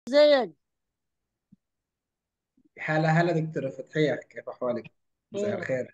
ازيك؟ هلا هلا دكتورة فتحية، كيف أحوالك؟ مساء خير. الخير.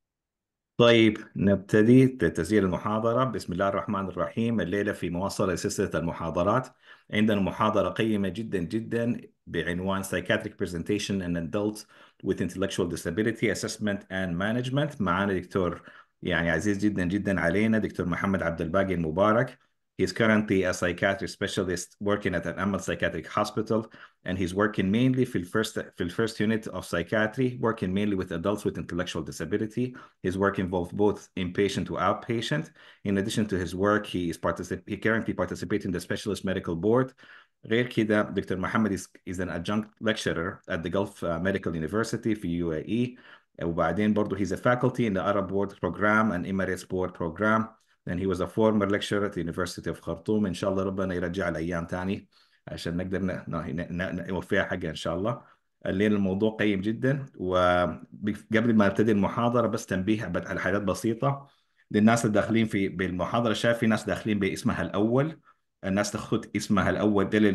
طيب نبتدي تسجيل المحاضرة. بسم الله الرحمن الرحيم. الليلة في مواصلة سلسلة المحاضرات عندنا محاضرة قيمة جدا جدا بعنوان Psychiatric Presentation in Adults with Intellectual Disability Assessment and Management. معانا دكتور عزيز جدا جدا علينا، دكتور محمد عبد الباقي المبارك. He is currently a psychiatry specialist working at an Amal Psychiatric Hospital, and he's working mainly في الفيرست unit of psychiatry, working mainly with adults with intellectual disability. His work involves both inpatient to outpatient. In addition to his work, he currently participates in the Specialist Medical Board. غير كده دكتور محمد is an adjunct lecturer at the Gulf Medical University في UAE. وبعدين برضه he's a faculty in the Arab Board Program and Emirates Board Program. And he was a former lecturer at the University of Khartoum. إن شاء الله ربنا يرجع الأيام تاني عشان نقدر نوفيها حاجة إن شاء الله. الليلة الموضوع قيم جدا، وقبل ما ابتدي المحاضرة بس تنبيه على حاجات بسيطة للناس اللي داخلين بالمحاضرة. شايف في ناس داخلين باسمها الأول، الناس تاخد اسمها الأول ده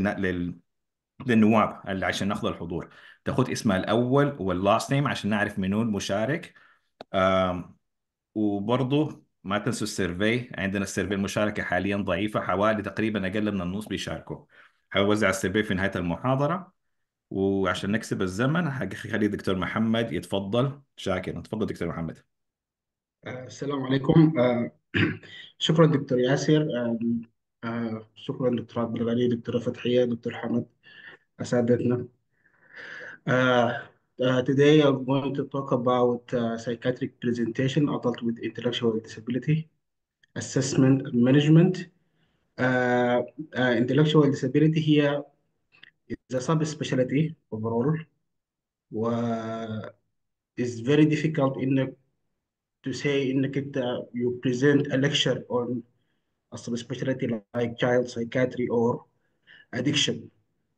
للنواب اللي عشان ناخذ الحضور، تاخد اسمها الأول واللاست نيم عشان نعرف منو المشارك. آم، وبرضه ما تنسوا السيرفي. عندنا السيرفي المشاركة حاليا ضعيفة، حوالي تقريبا أقل من النص بيشاركوا. حوزع السيرفي في نهاية المحاضرة، وعشان نكسب الزمن هخلي دكتور محمد يتفضل. شاكر، تفضل دكتور محمد. السلام عليكم. شكرا دكتور ياسر. شكرا دكتور عبد الغني، دكتورة فتحية، دكتور حمد، أساتذتنا. Uh, Today I'm going to talk about psychiatric presentation, adult with intellectual disability, assessment and management. Uh, Intellectual disability here is a subspecialty overall, و is very difficult in to say انك انت you present a lecture on a subspecialty like child psychiatry or addiction.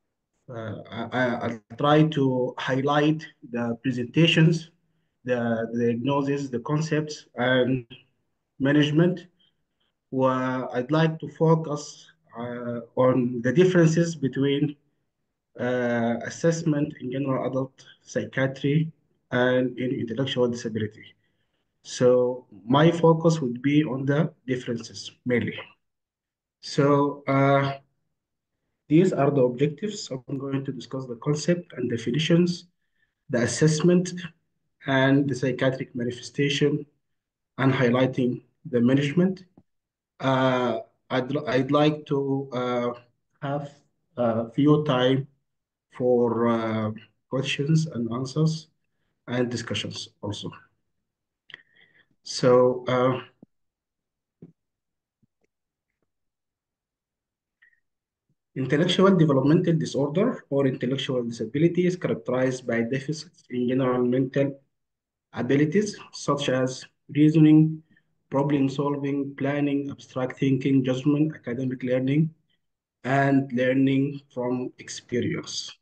I'll try to highlight the presentations, the diagnosis, the concepts, and management. I'd like to focus on the differences between assessment in general adult psychiatry and in intellectual disability. So my focus would be on the differences mainly. So these are the objectives. I'm going to discuss the concept and definitions, the assessment, and the psychiatric manifestation, and highlighting the management. Uh, I'd like to have a few time for questions and answers and discussions also. So intellectual developmental disorder or intellectual disability is characterized by deficits in general mental abilities such as reasoning, problem solving, planning, abstract thinking, judgment, academic learning, and learning from experience.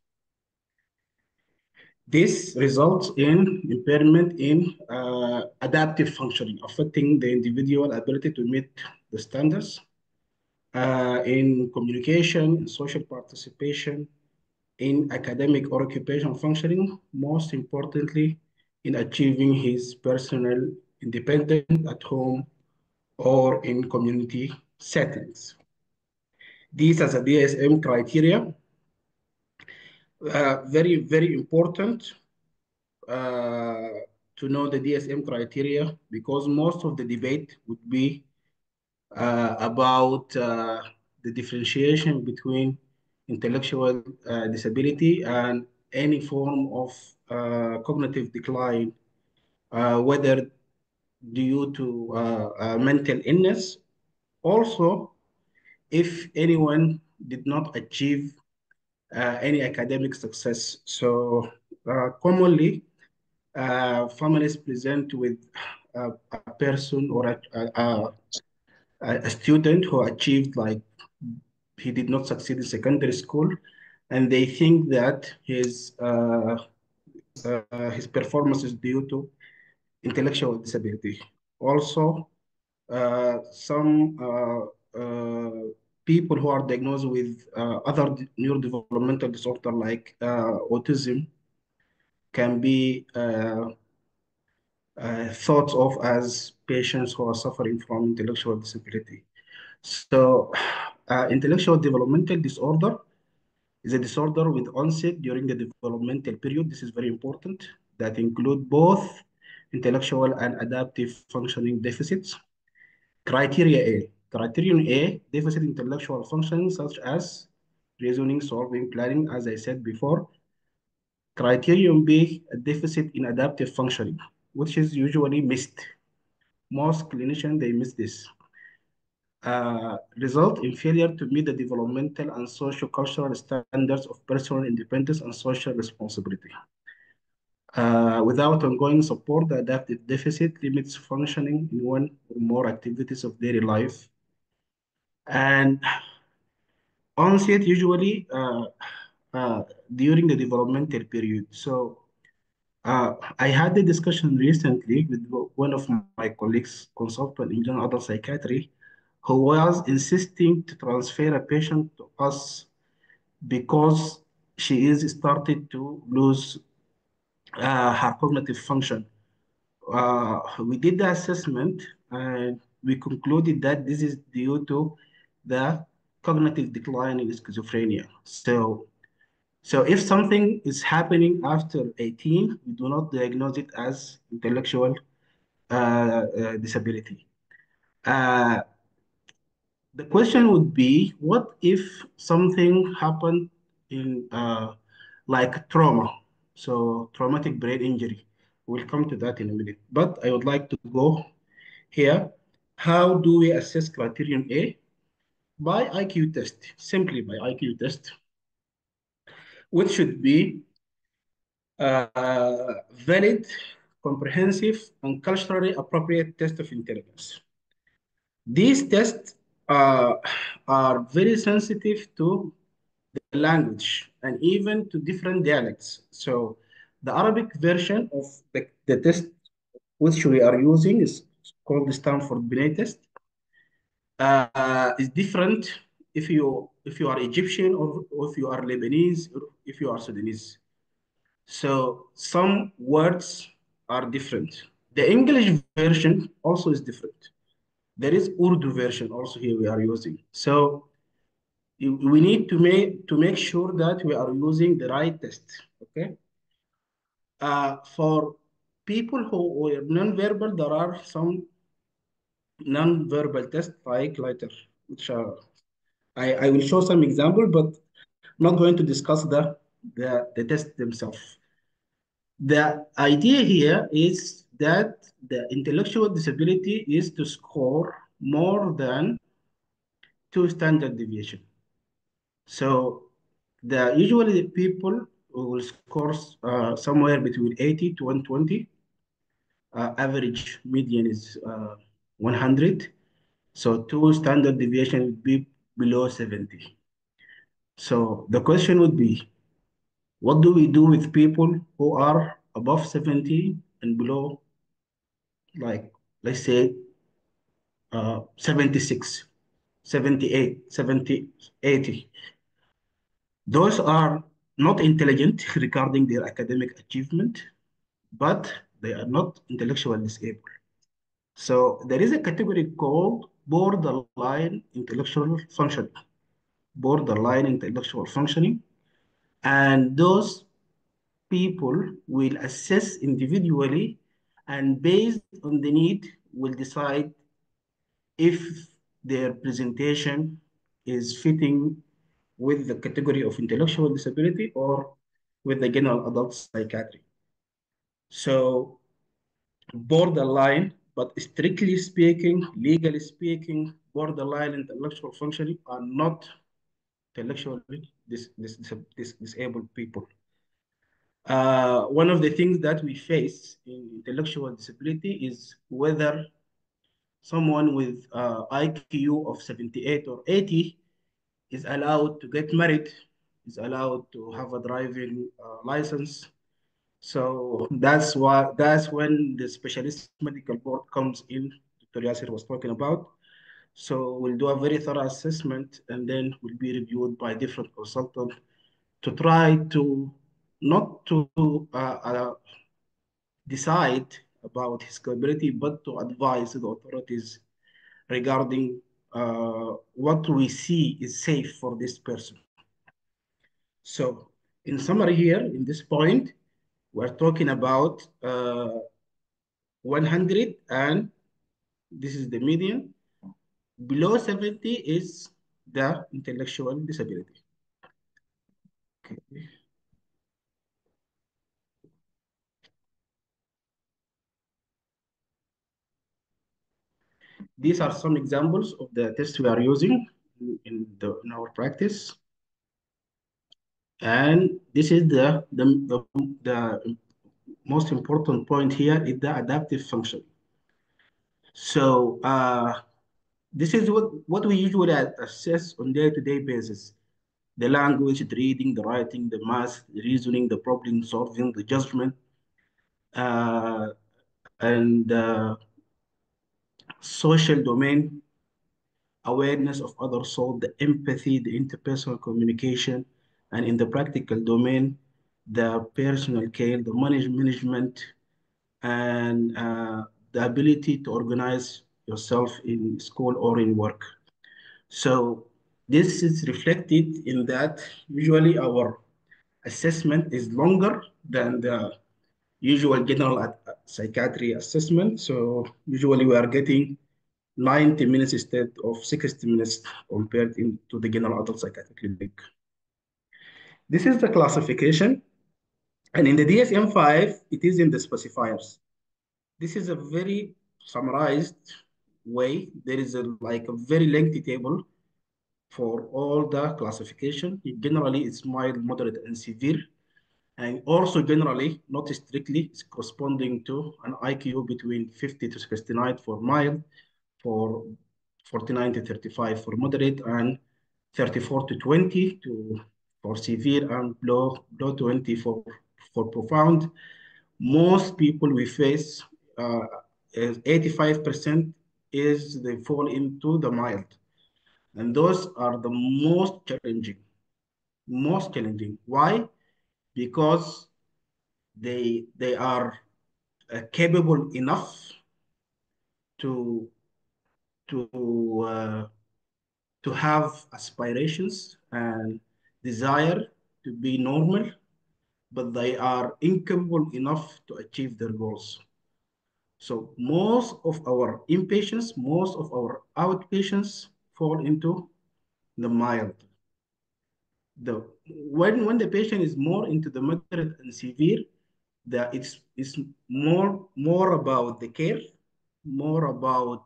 This results in impairment in adaptive functioning, affecting the individual ability to meet the standards in communication, in social participation, in academic or occupational functioning, most importantly, in achieving his personal independence at home or in community settings. These as a DSM criteria, very, very important uh, to know the DSM criteria because most of the debate would be about the differentiation between intellectual disability and any form of cognitive decline, whether due to mental illness. Also, if anyone did not achieve any academic success. So, commonly, families present with a person or a student who achieved like he did not succeed in secondary school, and they think that his performance is due to intellectual disability. Also, some people who are diagnosed with other neurodevelopmental disorder like autism can be thought of as patients who are suffering from intellectual disability. So, intellectual developmental disorder is a disorder with onset during the developmental period. This is very important. That include both intellectual and adaptive functioning deficits. Criteria A. Criterion A, deficit intellectual functioning such as reasoning, solving, planning, as I said before. Criterion B, a deficit in adaptive functioning, which is usually missed. Most clinicians, they miss this. Result in failure to meet the developmental and socio-cultural standards of personal independence and social responsibility. Without ongoing support, the adaptive deficit limits functioning in one or more activities of daily life. And onset usually during the developmental period. So I had a discussion recently with one of my colleagues, consultant in general adult psychiatry, who was insisting to transfer a patient to us because she is started to lose her cognitive function. We did the assessment and we concluded that this is due to the cognitive decline in schizophrenia. So if something is happening after 18, we do not diagnose it as intellectual disability. Uh, the question would be, what if something happened in like trauma? So traumatic brain injury. We'll come to that in a minute. But I would like to go here. How do we assess criterion A? By IQ test, simply by IQ test, which should be valid, comprehensive, and culturally appropriate test of intelligence. These tests uh, are very sensitive to the language and even to different dialects. So the Arabic version of the test which we are using is called the Stanford Binet test. Is different if you are Egyptian or if you are Lebanese or if you are Sudanese. So some words are different. The English version also is different. There is Urdu version also here we are using. So we need to make sure that we are using the right test. Okay. For people who are non-verbal, there are some non-verbal tests like lighter, which are I will show some example, but not going to discuss the test themselves. The idea here is that the intellectual disability is to score more than two standard deviation. So usually the people will score somewhere between 80 to 120. Average median is 100. So two standard deviation would be below 70. So the question would be, what do we do with people who are above 70 and below, like, let's say, 76, 78, 70, 80? Those are not intelligent regarding their academic achievement, but they are not intellectually disabled. So there is a category called borderline intellectual functioning. Borderline intellectual functioning. And those people will assess individually and based on the need will decide if their presentation is fitting with the category of intellectual disability or with the general adult psychiatry. So borderline, but strictly speaking, legally speaking, borderline intellectual functioning are not intellectually disabled people. One of the things that we face in intellectual disability is whether someone with IQ of 78 or 80 is allowed to get married, is allowed to have a driving license. So that's when the specialist medical board comes in. Dr. Yasser was talking about. So we'll do a very thorough assessment and then will be reviewed by different consultants to try to not to decide about his capability, but to advise the authorities regarding what we see is safe for this person. So, in summary, here in this point, we're talking about 100, and this is the median. Below 70 is the intellectual disability. Okay. These are some examples of the tests we are using in our practice. And this is the most important point here is the adaptive function. So this is what we usually assess on day-to-day basis. The language, the reading, the writing, the math, the reasoning, the problem solving, the judgment, uh, and social domain, awareness of other soul, the empathy, the interpersonal communication, and in the practical domain, the personal care, the management, and the ability to organize yourself in school or in work. So this is reflected in that usually our assessment is longer than the usual general psychiatry assessment. So usually we are getting 90 minutes instead of 60 minutes compared to the general adult psychiatric clinic. This is the classification. And in the DSM-5, it is in the specifiers. This is a very summarized way. There is like a very lengthy table for all the classification. Generally, it's mild, moderate, and severe. And also generally, not strictly, it's corresponding to an IQ between 50 to 69 for mild, for 49 to 35 for moderate, and 34 to 20 for severe, and below 20 for profound. Most people we face, uh, 85% is they fall into the mild. And those are the most challenging. Most challenging. Why? Because they are capable enough to to uh, to have aspirations and desire to be normal, but they are incapable enough to achieve their goals. So most of our inpatients, most of our outpatients fall into the mild. When the patient is more into the moderate and severe, it's more about the care, more about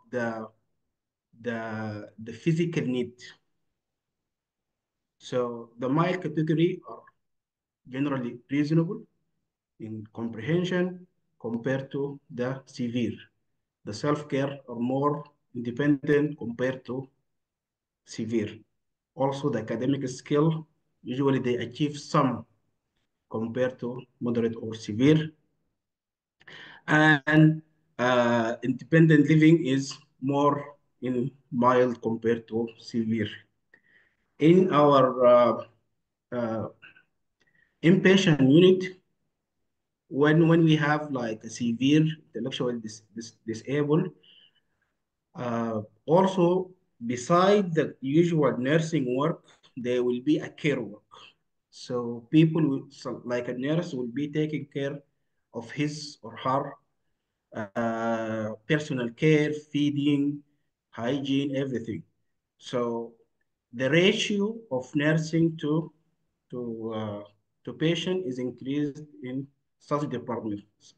the physical need. So the mild category are generally reasonable in comprehension compared to the severe. The self-care are more independent compared to severe. Also, the academic skill, usually they achieve some compared to moderate or severe. And independent living is more in mild compared to severe. In our uh, inpatient unit, when we have like a severe intellectual disabled, also beside the usual nursing work, there will be a care work. So people will, so like a nurse will be taking care of his or her personal care, feeding, hygiene, everything. So the ratio of nursing to patient is increased in such departments,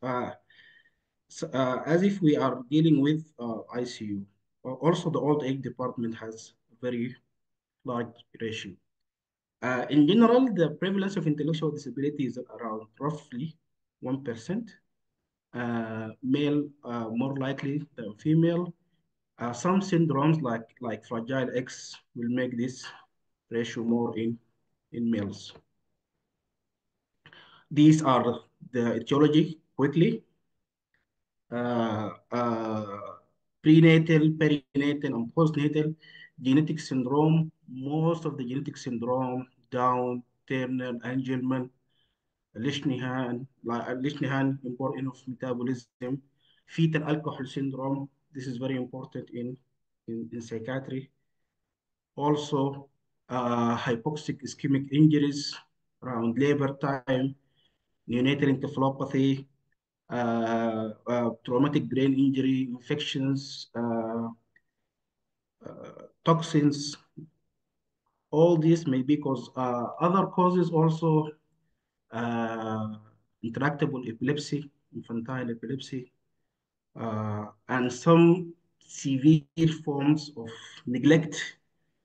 as if we are dealing with ICU. Also, the old age department has a very large ratio. In general, the prevalence of intellectual disability is around roughly 1%. Male more likely than female. Some syndromes like Fragile X will make this ratio more in males. These are the etiology quickly. Uh, uh, prenatal, perinatal, and postnatal genetic syndrome. Most of the genetic syndrome, Down, Turner, Angelman, Lishnihan, important of metabolism, fetal alcohol syndrome. This is very important in psychiatry. Also, hypoxic ischemic injuries around labor time, neonatal encephalopathy, traumatic brain injury, infections, toxins. All this may be cause other causes also uh, intractable epilepsy, infantile epilepsy, and some severe forms of neglect,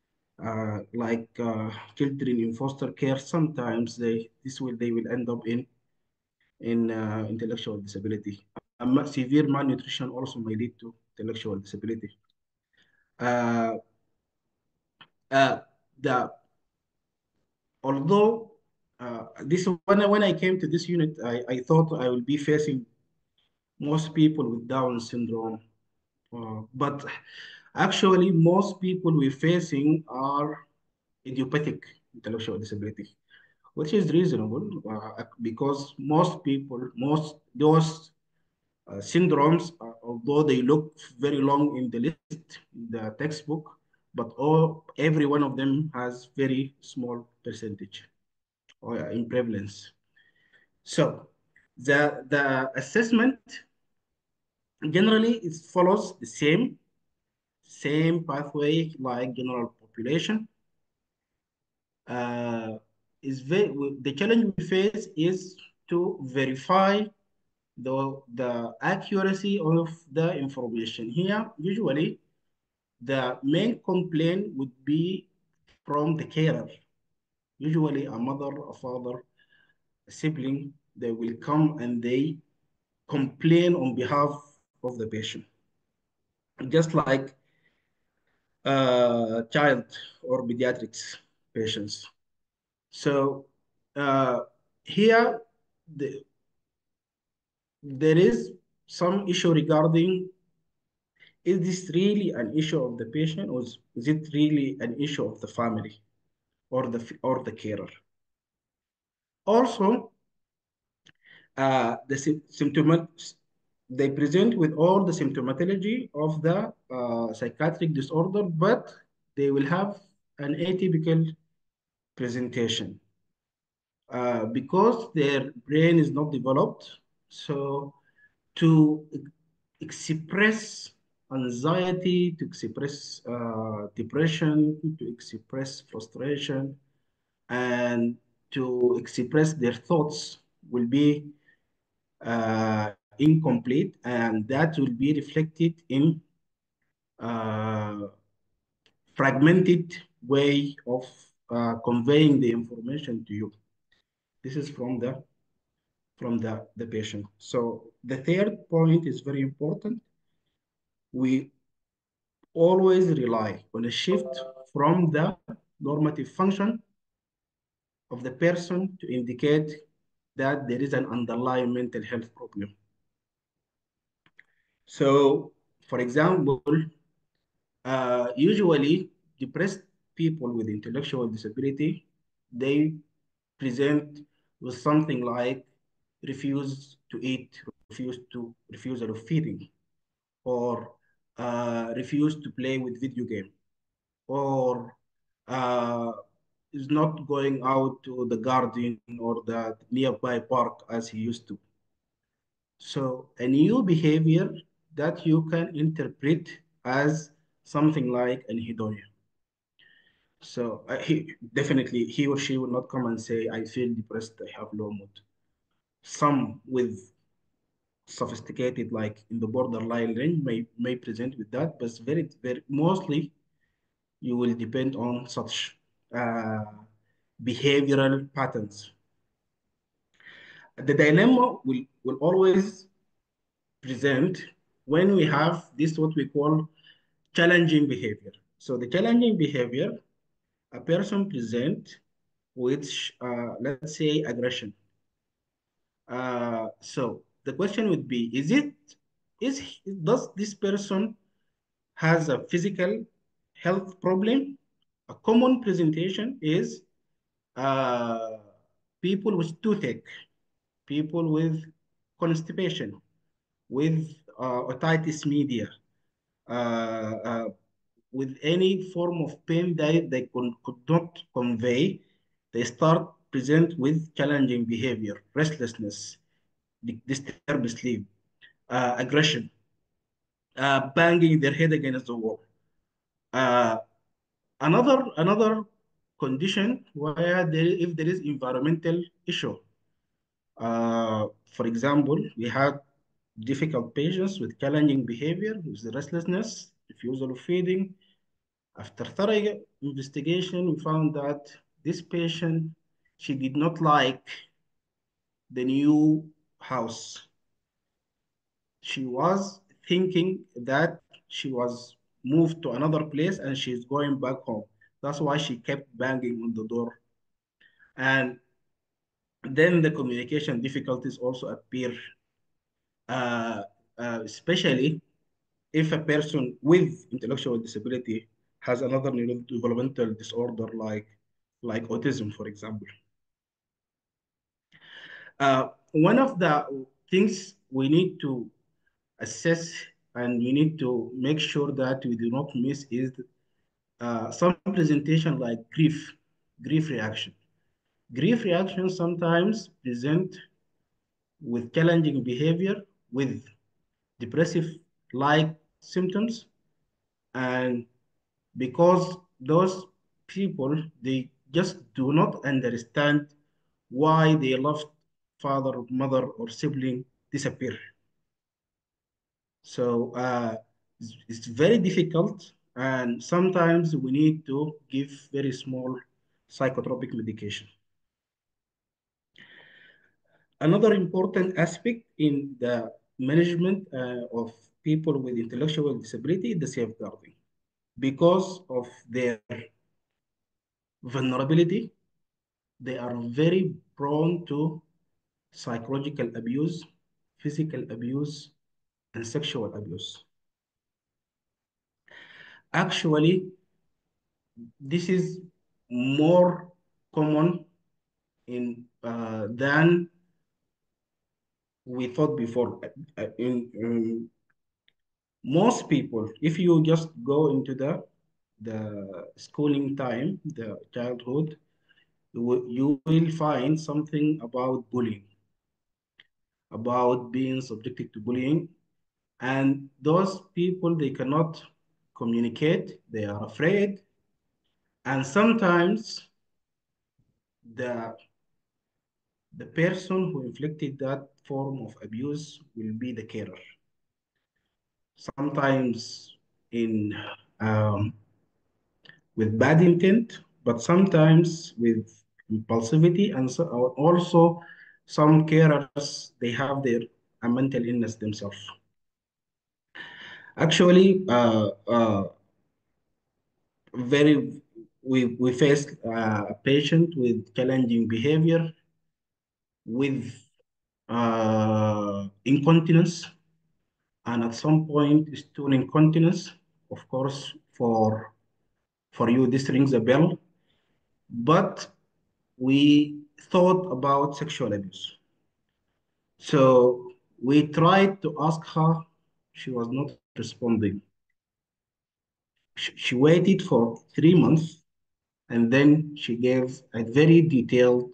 like children in foster care. Sometimes they will end up in intellectual disability. Severe malnutrition also may lead to intellectual disability. Uh, uh, the Although this when I came to this unit, I thought I will be facing most people with Down syndrome, but actually most people we're facing are idiopathic intellectual disability, which is reasonable because most people, most those syndromes, although they look very long in the list, in the textbook, but every one of them has very small percentage or in prevalence. So the assessment generally it follows the same pathway like general population. Uh, the challenge we face is to verify the accuracy of the information. Here, usually, the main complaint would be from the carer. Usually, a mother, a father, a sibling, they will come and they complain on behalf of the patient, just like child or pediatrics patients. So uh, here, the, there is some issue regarding, is this really an issue of the patient, or is it really an issue of the family or the carer? Also, the symptoms they present with all the symptomatology of the psychiatric disorder, but they will have an atypical presentation because their brain is not developed. So to express anxiety, to express depression, to express frustration, and to express their thoughts will be incomplete, and that will be reflected in uh, fragmented way of conveying the information to you. This is from the patient. So the third point is very important. We always rely on a shift from the normative function of the person to indicate that there is an underlying mental health problem. So, for example, usually depressed people with intellectual disability, they present with something like refuse to eat, refusal of feeding, or refuse to play with video game, or uh, is not going out to the garden or the nearby park as he used to. So a new behavior that you can interpret as something like anhedonia. So he or she will not come and say, I feel depressed, I have low mood. Some with sophisticated, like in the borderline range, may present with that, but very mostly you will depend on such uh, behavioral patterns. The dilemma will always present when we have this what we call challenging behavior. So the challenging behavior, a person present with, let's say, aggression. So the question would be, does this person has a physical health problem, a common presentation is uh, people with toothache, people with constipation, with otitis media, uh, uh, with any form of pain that they could not convey, they start present with challenging behavior, restlessness, disturbed sleep, aggression, banging their head against the wall. Uh, another condition where if there is environmental issue, for example, we had difficult patients with challenging behavior, with restlessness, refusal of feeding. After thorough investigation, we found that this patient, she did not like the new house. She was thinking that she was moved to another place and she's going back home. That's why she kept banging on the door. And then the communication difficulties also appear, uh, especially if a person with intellectual disability has another neurodevelopmental disorder like autism, for example. One of the things we need to assess and we need to make sure that we do not miss is some presentation like grief reaction. Grief reactions sometimes present with challenging behavior, with depressive-like symptoms, and because those people, they just do not understand why their loved father, mother, or sibling disappear. So it's very difficult, and sometimes we need to give very small psychotropic medication. Another important aspect in the management of people with intellectual disability is the safeguarding. Because of their vulnerability, they are very prone to psychological abuse, physical abuse, and sexual abuse. Actually, this is more common in than we thought before. In most people, if you just go into the schooling time, the childhood, you will find something about bullying, about being subjected to bullying, and those people they cannot communicate, they are afraid, and sometimes the the person who inflicted that form of abuse will be the carer. Sometimes in with bad intent, but sometimes with impulsivity, and so, also some carers they have their a mental illness themselves. Actually, very we faced a patient with challenging behavior, with incontinence, and at some point stool incontinence. Of course, for you this rings a bell, but we thought about sexual abuse. So we tried to ask her, she was not responding. She waited for 3 months and then she gave a very detailed,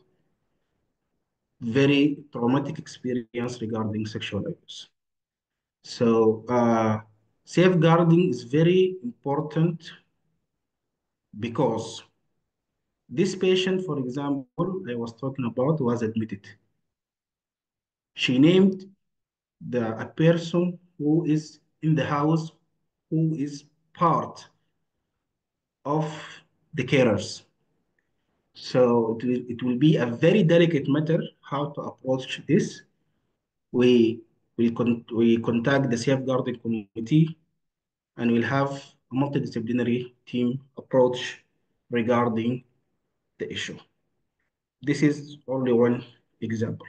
very traumatic experience regarding sexual abuse. So safeguarding is very important because this patient, for example, I was talking about, was admitted. She named a person who is in the house, who is part of the carers. So it will be a very delicate matter how to approach this. We contact the safeguarding committee and we'll have a multidisciplinary team approach regarding the issue. This is only one example.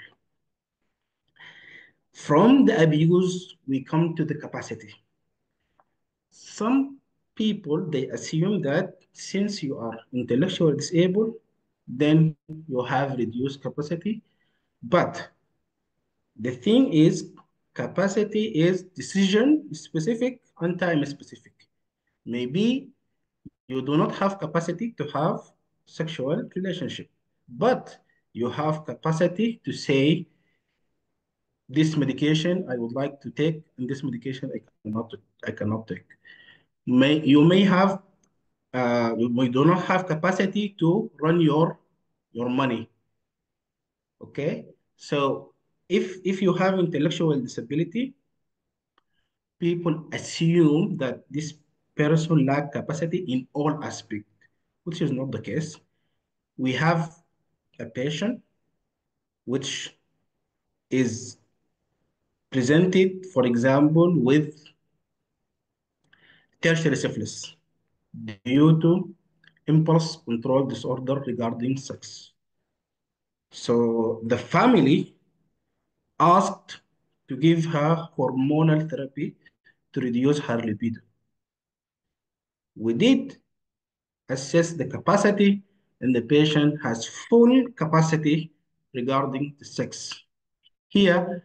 From the abuse, we come to the capacity. Some people, they assume that since you are intellectually disabled, then you have reduced capacity. But the thing is, capacity is decision specific and time specific. Maybe you do not have capacity to have sexual relationship, but you have capacity to say this medication I would like to take, and this medication I cannot take. You may have we do not have capacity to run your money. Okay, so if you have intellectual disability, people assume that this person lack capacity in all aspects, which is not the case. We have a patient which is presented, for example, with tertiary syphilis due to impulse control disorder regarding sex. So the family asked to give her hormonal therapy to reduce her libido. We did assess the capacity, and the patient has full capacity regarding the sex. Here,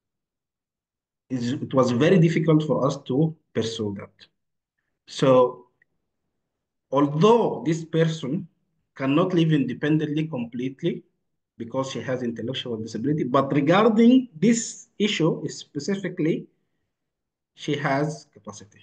it was very difficult for us to pursue that. So, although this person cannot live independently completely because she has intellectual disability, but regarding this issue specifically, she has capacity.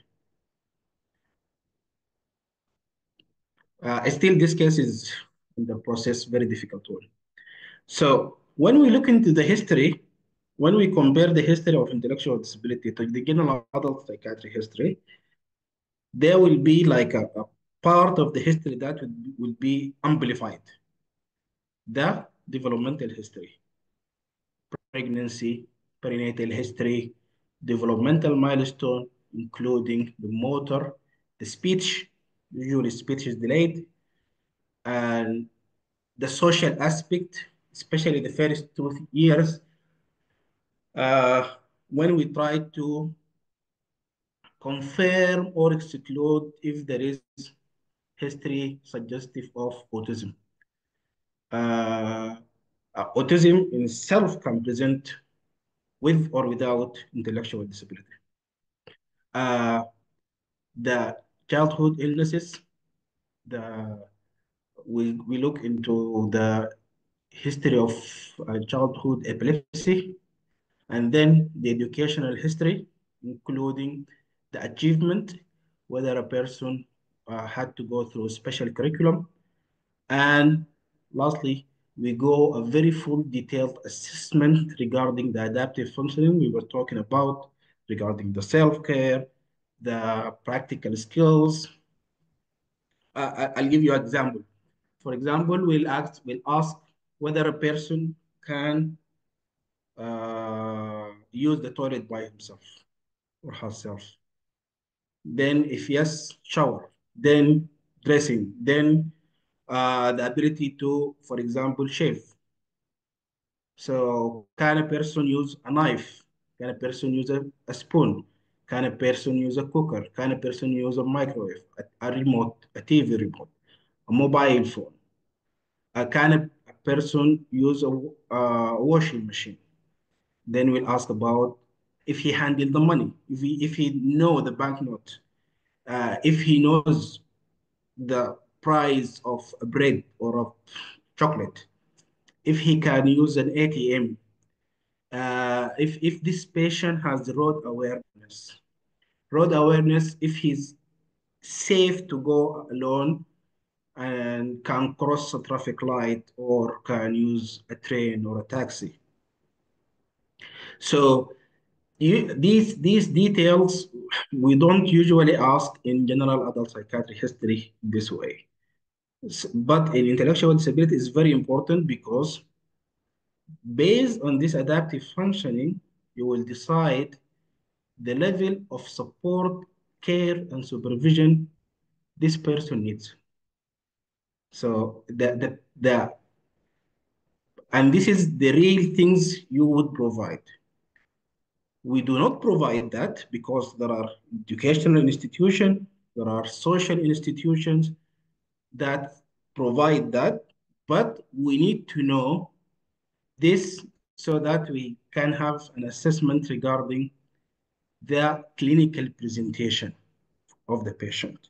Still, this case is in the process, very difficult one. So when we look into the history, when we compare the history of intellectual disability to the general adult psychiatry history, there will be like a part of the history that will be amplified. The developmental history, pregnancy, perinatal history, developmental milestone, including the motor, the speech, usually speech is delayed, and the social aspect, especially the first 2 years, when we try to confirm or exclude if there is history suggestive of autism. Uh, Autism in itself can present with or without intellectual disability. Uh, the childhood illnesses, the we look into the history of childhood epilepsy, and then the educational history, including the achievement, whether a person had to go through special curriculum. And lastly, we go a very full detailed assessment regarding the adaptive functioning we were talking about, regarding the self-care, the practical skills. I'll give you an example. For example, we'll ask whether a person can use the toilet by himself or herself. Then, if yes, shower. Then, dressing. Then, the ability to, for example, shave. So, can a person use a knife? Can a person use a spoon? Can a person use a cooker? Can a person use a microwave, a remote, a TV remote, a mobile phone? Can a person use a washing machine? Then we'll ask about if he handled the money, if he know the banknote, if he knows the price of a bread or of chocolate, if he can use an ATM, if this patient has road awareness, if he's safe to go alone and can cross a traffic light or can use a train or a taxi. So these details we don't usually ask in general adult psychiatry history this way. But in intellectual disability is very important because based on this adaptive functioning, you will decide the level of support, care, and supervision this person needs. So and this is the real things you would provide. We do not provide that because there are educational institutions, there are social institutions that provide that, but we need to know this so that we can have an assessment regarding the clinical presentation of the patient.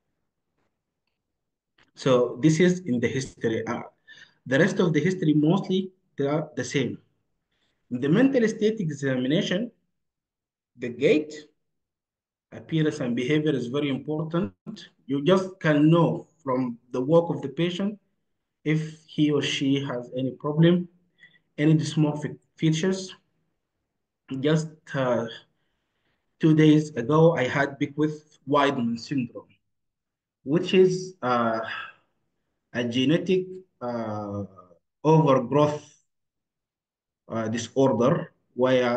So this is in the history. The rest of the history mostly they are the same. In the mental state examination, the gait, appearance, and behavior is very important. You just can know from the walk of the patient if he or she has any problem, any dysmorphic features. Just 2 days ago, I had Beckwith-Wiedemann syndrome, which is a genetic uh, overgrowth disorder where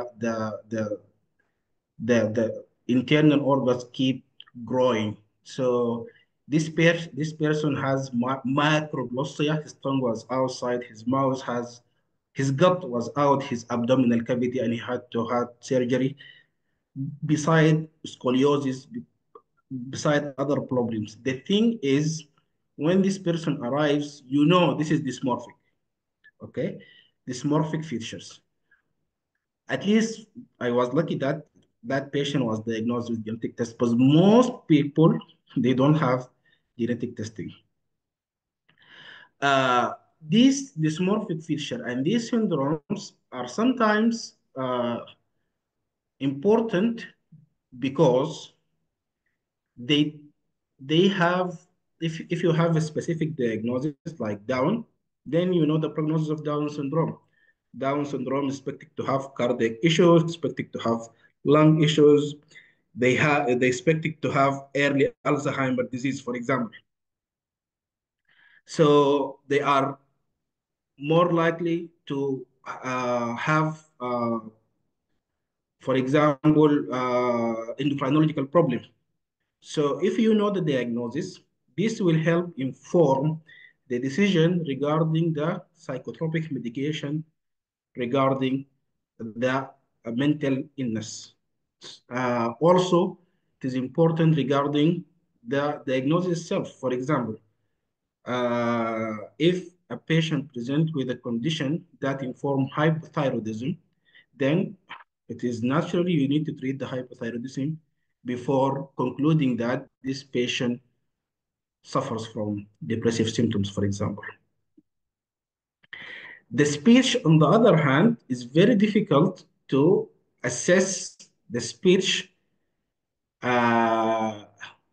the internal organs keep growing. So this person has macroglossia. His tongue was outside. His gut was out. His abdominal cavity, and he had to have surgery. Beside scoliosis, beside other problems, the thing is, when this person arrives, you know this is dysmorphic. Okay, dysmorphic features. At least I was lucky that that patient was diagnosed with genetic test, but most people they don't have genetic testing. Uh, these dysmorphic feature and these syndromes are sometimes important because they they have if you have a specific diagnosis like Down, then you know the prognosis of Down syndrome. Down syndrome is expected to have cardiac issues, expected to have lung issues. They expected to have early Alzheimer disease, for example. So they are more likely to have, for example, endocrinological problem. So if you know the diagnosis, this will help inform the decision regarding the psychotropic medication regarding the mental illness. Also, it is important regarding the diagnosis itself. For example, if a patient presents with a condition that informs hypothyroidism, then it is naturally you need to treat the hypothyroidism before concluding that this patient suffers from depressive symptoms, for example. The speech, on the other hand, is very difficult to assess the speech uh,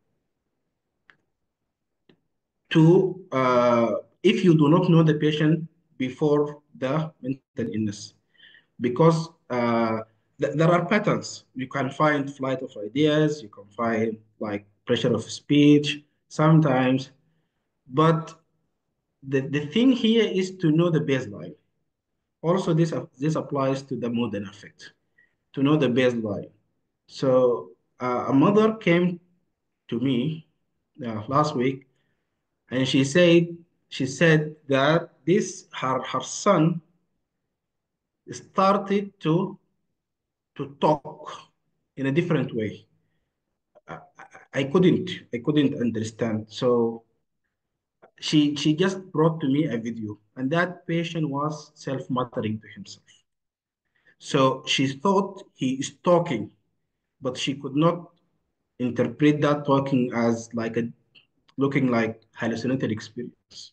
if you do not know the patient before the mental illness, because there are patterns. You can find flight of ideas, you can find like pressure of speech sometimes, but the thing here is to know the baseline. Also, this applies to the mood and affect, to know the baseline. So a mother came to me last week, and she said that her son started to talk in a different way. I, I couldn't understand. So she just brought to me a video, and that patient was self-muttering to himself. So she thought he is talking, but she could not interpret that talking as like a looking like hallucinatory experience.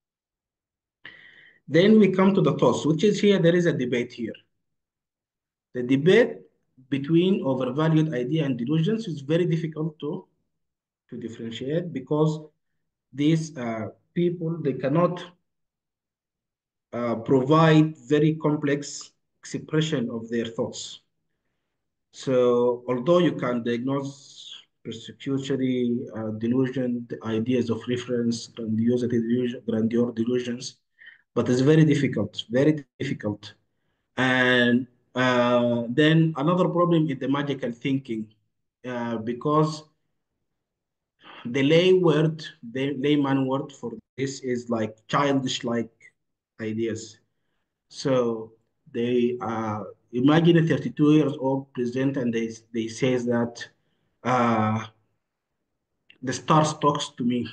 Then we come to the toss, which is here. There is a debate here. The debate between overvalued idea and delusions is very difficult to differentiate because these people they cannot provide very complex expression of their thoughts. So although you can diagnose persecutory delusion, the ideas of reference, grandiosity delusion, grandeur delusions, but it's very difficult. And then another problem is the magical thinking, because the layman word for this is like childish like ideas. So they imagine a 32 years old present and they says that uh, the stars talks to me.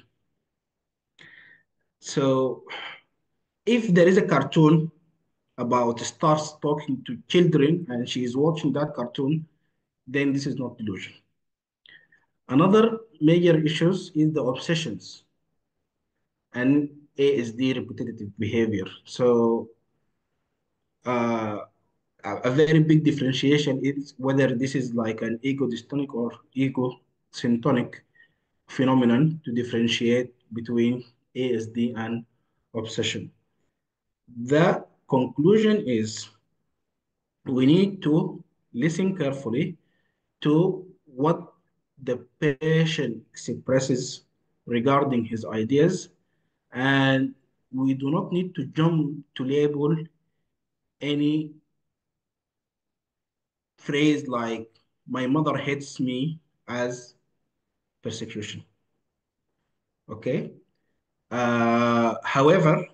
So if there is a cartoon about stars talking to children and she is watching that cartoon, then this is not delusion. Another major issues is the obsessions and ASD repetitive behavior. So uh, a very big differentiation is whether this is like an ego dystonic or ego syntonic phenomenon to differentiate between ASD and obsession. The conclusion is we need to listen carefully to what the patient expresses regarding his ideas, and we do not need to jump to label any phrase like my mother hates me as persecution. Okay. However,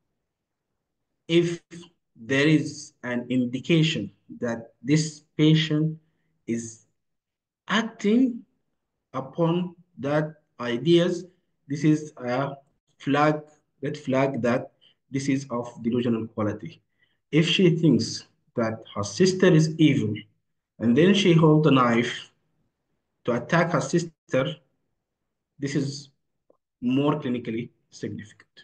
if there is an indication that this patient is acting upon that ideas, this is a flag, red flag that this is of delusional quality. If she thinks that her sister is evil and then she holds a knife to attack her sister, this is more clinically significant.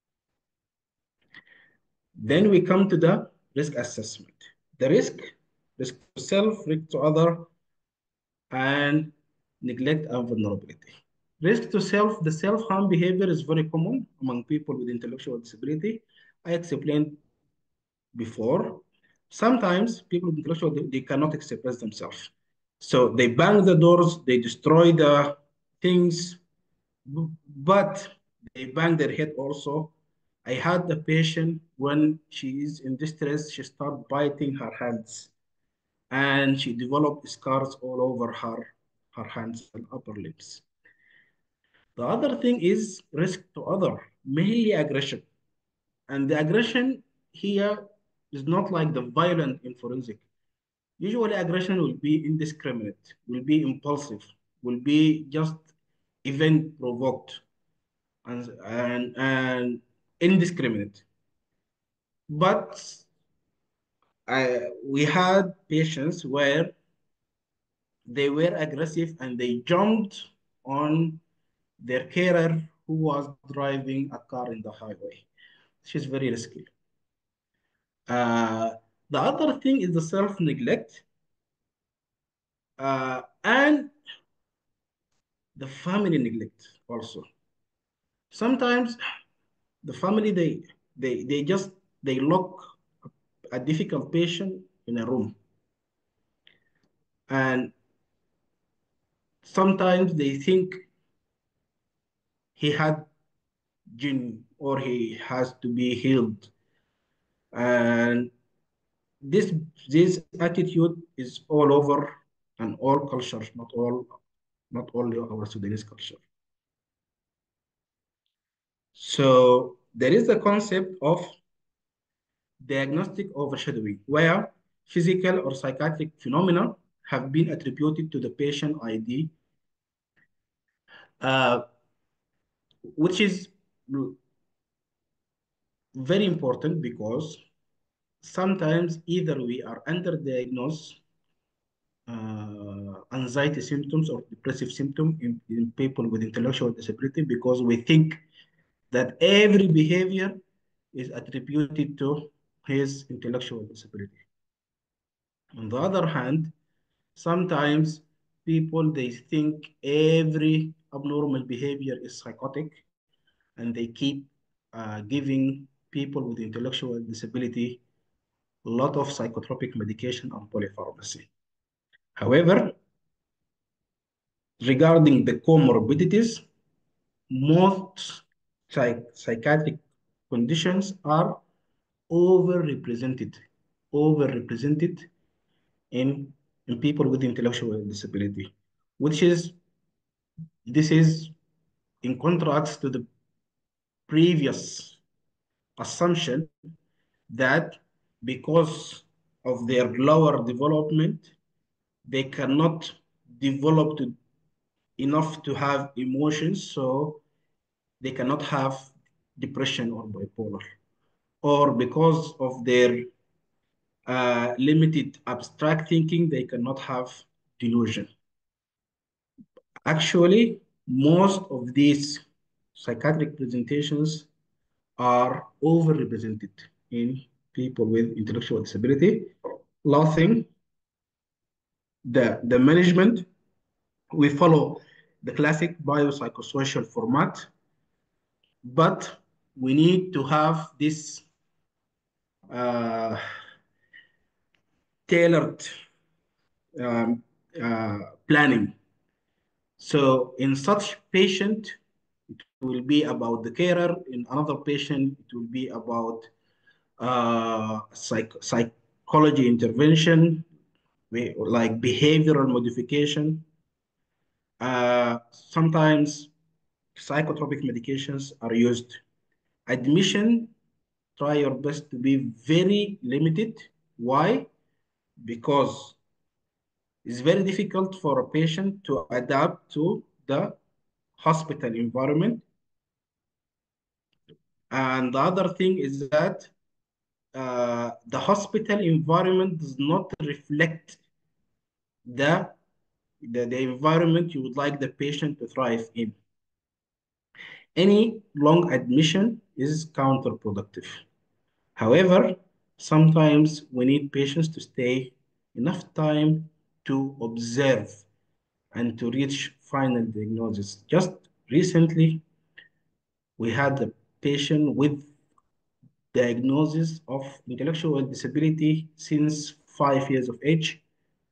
Then we come to the risk assessment. The risk to self, risk to other, and neglect and vulnerability. Risk to self, the self-harm behavior is very common among people with intellectual disability. I explained before. Sometimes people with intellectual, they cannot express themselves. So they bang the doors, they destroy the things, but they bang their head also. I had a patient when she is in distress, she started biting her hands and she developed scars all over her hands and upper limbs. The other thing is risk to other, mainly aggression. And the aggression here is not like the violent in forensic. Usually aggression will be indiscriminate, will be impulsive, will be just event provoked and indiscriminate. But we had patients where they were aggressive and they jumped on their carer who was driving a car in the highway. She's very risky. Uh, the other thing is the self-neglect and the family neglect also. Sometimes the family they just they lock a difficult patient in a room and sometimes they think he had jinn or he has to be healed and this this attitude is all over and all cultures, not only our Sudanese culture. So there is the concept of diagnostic overshadowing, where physical or psychiatric phenomena have been attributed to the patient ID, uh, which is very important because sometimes either we are underdiagnosed anxiety symptoms or depressive symptoms in people with intellectual disability because we think that every behavior is attributed to his intellectual disability. On the other hand, sometimes people they think every abnormal behavior is psychotic and they keep giving people with intellectual disability a lot of psychotropic medication and polypharmacy. However, regarding the comorbidities, most psychiatric conditions are overrepresented, overrepresented in, in people with intellectual disability, which is, this is in contrast to the previous assumption that because of their lower development, they cannot develop enough to have emotions, so they cannot have depression or bipolar. Or because of their limited abstract thinking, they cannot have delusion. Actually, most of these psychiatric presentations are overrepresented in people with intellectual disability. Last thing, the management, we follow the classic biopsychosocial format, but we need to have this uh, tailored um, planning. So in such patient, it will be about the carer. In another patient, it will be about psychology intervention, like behavioral modification. Sometimes psychotropic medications are used. Admission, try your best to be very limited. Why? Because it's very difficult for a patient to adapt to the hospital environment. And the other thing is that the hospital environment does not reflect the, the environment you would like the patient to thrive in. Any long admission is counterproductive. However, sometimes we need patients to stay enough time to observe and to reach final diagnosis. Just recently, we had a patient with diagnosis of intellectual disability since 5 years of age,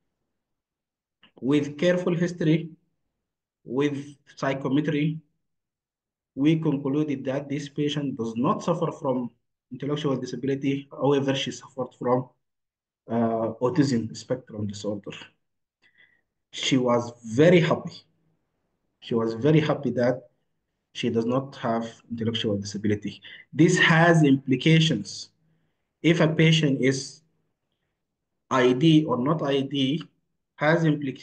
with careful history, with psychometry. We concluded that this patient does not suffer from intellectual disability. However, she suffered from autism spectrum disorder. She was very happy. She was very happy that she does not have intellectual disability. This has implications. If a patient is ID or not ID, has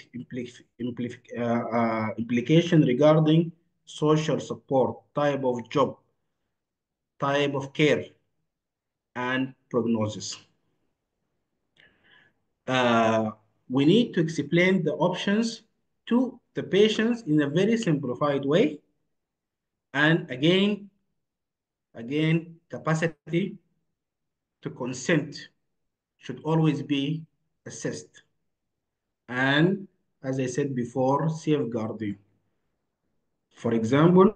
implication regarding social support, type of job, type of care, and prognosis. Uh, we need to explain the options to the patients in a very simplified way. And again, capacity to consent should always be assessed. And as I said before, safeguarding. For example,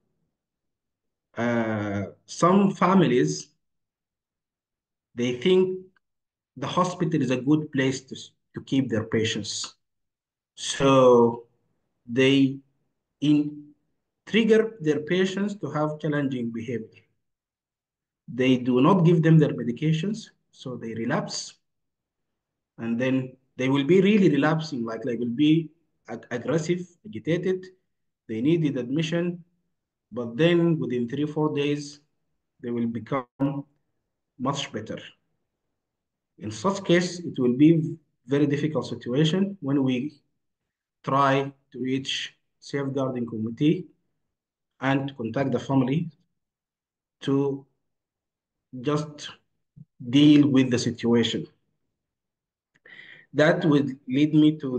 some families, they think the hospital is a good place to keep their patients. So they in trigger their patients to have challenging behavior. They do not give them their medications, so they relapse, and then they will be really relapsing, like will be aggressive, agitated. They needed admission, but then within 3 4 days, they will become much better. In such case, it will be very difficult situation when we try to reach safeguarding committee and contact the family to just deal with the situation. That would lead me to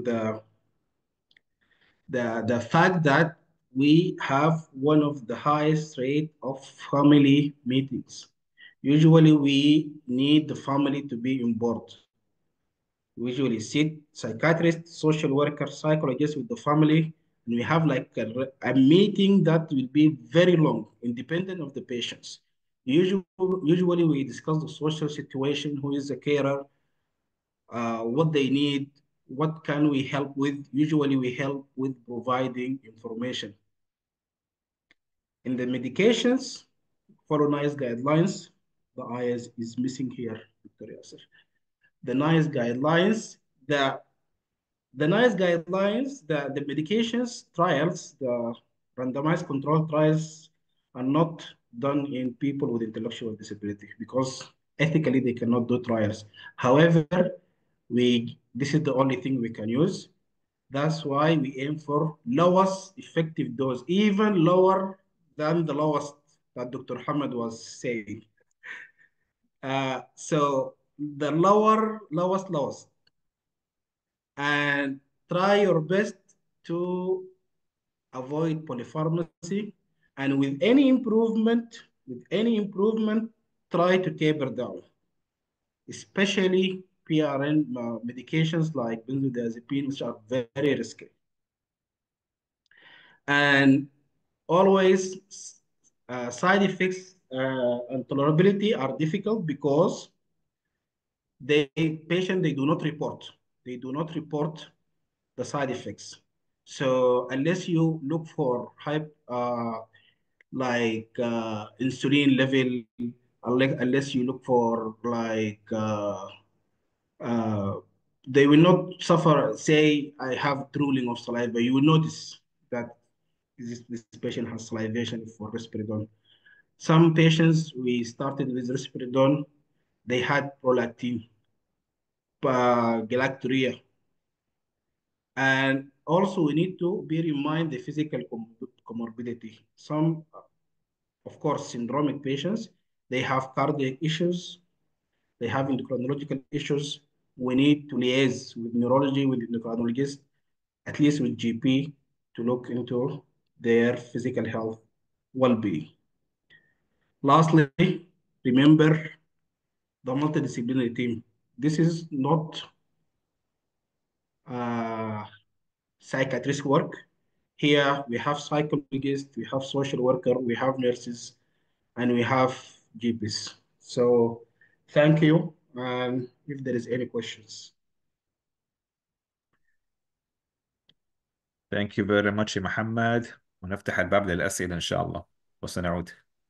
the fact that we have one of the highest rate of family meetings. Usually we need the family to be on board. We usually sit psychiatrists, social workers, psychologists with the family, and we have like a meeting that will be very long, independent of the patients. Usually we discuss the social situation, who is the carer, what they need, what can we help with. Usually we help with providing information. In the medications, follow NICE guidelines. The IS is missing here, Victoria, sir. The NICE guidelines, the NICE guidelines, the medications trials, the randomized control trials are not done in people with intellectual disability because ethically they cannot do trials. However, this is the only thing we can use. That's why we aim for lowest effective dose, even lower than the lowest that Dr. Hamad was saying. So the lowest, and try your best to avoid polypharmacy. And with any improvement, try to taper down, especially PRN medications like benzodiazepine, which are very risky. And always, side effects and tolerability are difficult because they do not report. They do not report the side effects. So unless you look for insulin level, unless you look for uh, they will not suffer. Say I have drooling of saliva, you will notice that this patient has salivation for risperidone. Some patients we started with risperidone, they had prolactin, galacturia. And also, we need to bear in mind the physical comorbidity. Some, of course, syndromic patients, they have cardiac issues, they have endocrinological issues. We need to liaise with neurology, with endocrinologists, at least with GP, to look into their physical health well-being. Lastly, remember the multidisciplinary team. This is not uh, psychiatrist work. Here we have psychologists, we have social worker, we have nurses, and we have GPs. So thank you. And if there is any questions. Thank you very much يا محمد، ونفتح الباب للأسئلة إن شاء الله، وسنعود.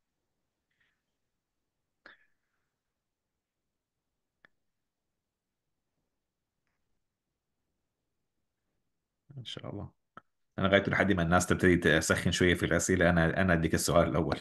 إن شاء الله. أنا غايته لحد ما الناس تبتدي تسخن شوية في الأسئلة، أنا أديك السؤال الأول.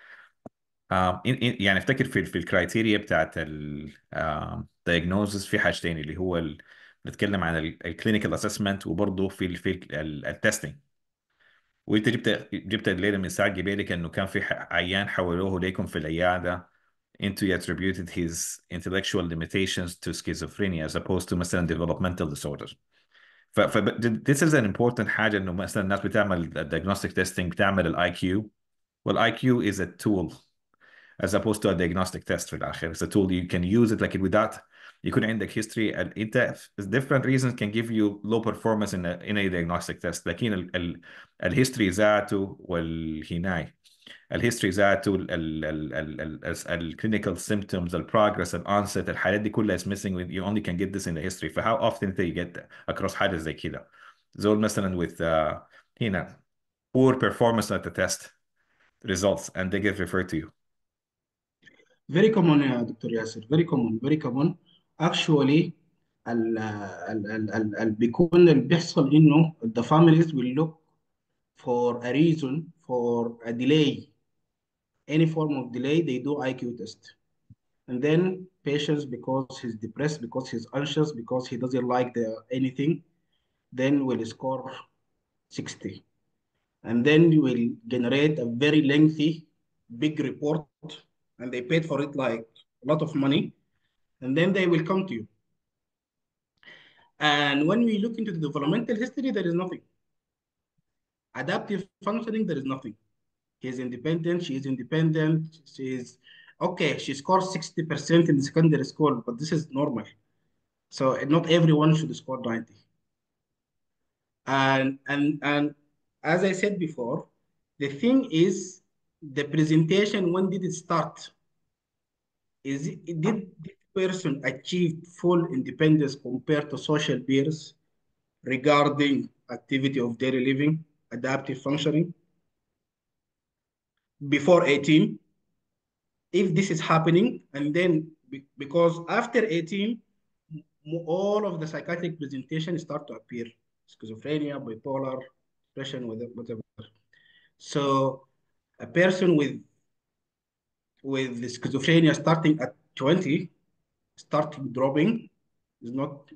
يعني افتكر في الكرايتيريا بتاعت الدايجنوزس في حاجتين، اللي هو نتكلم عن الكلينيكال اسسمنت، وبرضه في التستنج. وانت جبت الليله من ساعه جبالك انه كان في عيان حولوه ليكم في العياده into you attributed his intellectual limitations to schizophrenia as opposed to مثلا developmental disorder. this is an important حاجه، انه مثلا الناس بتعمل diagnostic testing بتعمل الاي كيو، والاي كيو is a tool as opposed to a diagnostic test في الآخر. It's a tool you can use it like without يكون عندك history. انت different reasons can give you low performance in a diagnostic test، لكن الهيستوري ذاته والهناي، الهيستوري ذاته الكلينيكال symptoms، البروجرس، الانست، الحالات دي كلها is missing when you only can get this in the history. فهاو often انت you get across حاجه زي كده، زول مثلا with هنا poor performance at the test results and they get referred to you. Very common يا دكتور ياسر. Very common, very common. Actually بيكون اللي بيحصل انه the families will look for a reason for a delay, any form of delay. They do IQ test, and then patients, because he's depressed, because he's anxious, because he doesn't like anything, then will score 60, and then you will generate a very lengthy big report, and they paid for it like a lot of money, and then they will come to you. And when we look into the developmental history, there is nothing. Adaptive functioning, there is nothing. He is independent, she is independent, she is okay, she scores 60% in the secondary school, but this is normal. So not everyone should score 90. And as I said before, the thing is the presentation, when did it start? Did this person achieve full independence compared to social peers regarding activity of daily living, adaptive functioning before 18? If this is happening, and then because after 18, all of the psychiatric presentations start to appear: schizophrenia, bipolar, depression, whatever. So a person with schizophrenia starting at 20 starting dropping is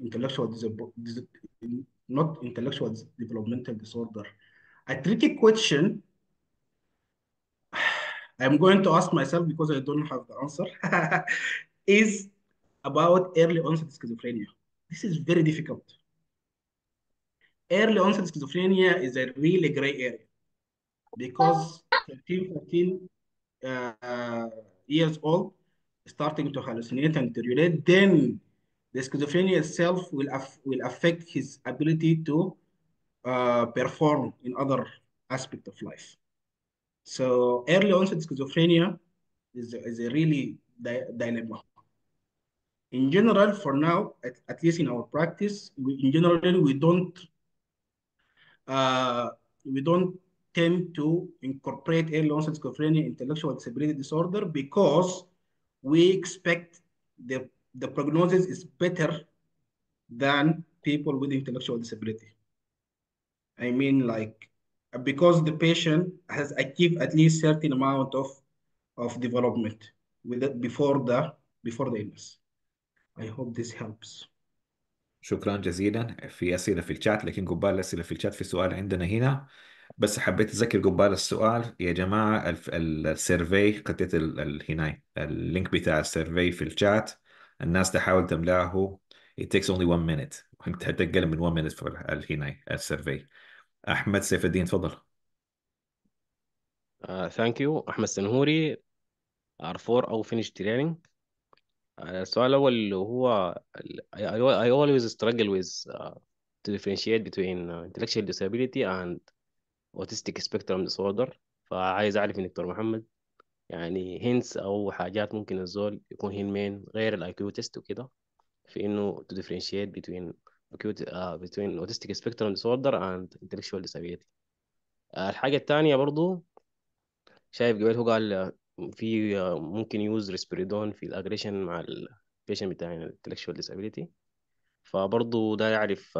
not intellectual developmental disorder. A tricky question I'm going to ask myself because I don't have the answer is about early onset schizophrenia. This is very difficult. Early onset schizophrenia is a really gray area because 13, 14 years old, starting to hallucinate and deteriorate, then the schizophrenia itself will affect his ability to perform in other aspect of life. So early onset schizophrenia is a really dilemma. In general, for now, at least in our practice, in general, uh, we don't tend to incorporate early onset schizophrenia intellectual disability disorder because we expect the prognosis is better than people with intellectual disability. I mean, like, because the patient has achieved at least certain amount of development with it before the illness. I hope this helps. شكرا جزيلا. في أسئلة في الشات، لكن قبال الأسئلة في الشات في سؤال عندنا هنا. بس حبيت أذكر قبال السؤال يا جماعة، السيرفي خطيت هنا اللينك بتاع السيرفي في الشات. الناس تحاول تملاه. It takes only 1 minute. هتقل من 1 minute في هنا السيرفي. أحمد سيف الدين تفضل. ثانك يو. احمد سنهوري، R4 او finish training. السؤال الاول اللي هو I always struggle with to differentiate between intellectual disability and autistic spectrum disorder. فعايز اعرف من دكتور محمد يعني hints او حاجات ممكن الزول يكون مين غير الاي كيو تيست وكده في انه to differentiate between autistic spectrum disorder and intellectual disability. الحاجة الثانية برضو شايف قبل هو قال في ممكن يوز ريسبيريدون في الاجريشن مع البيشنت بتاع الانتلكشوال ديسابيليتي. فبرضه ده يعرف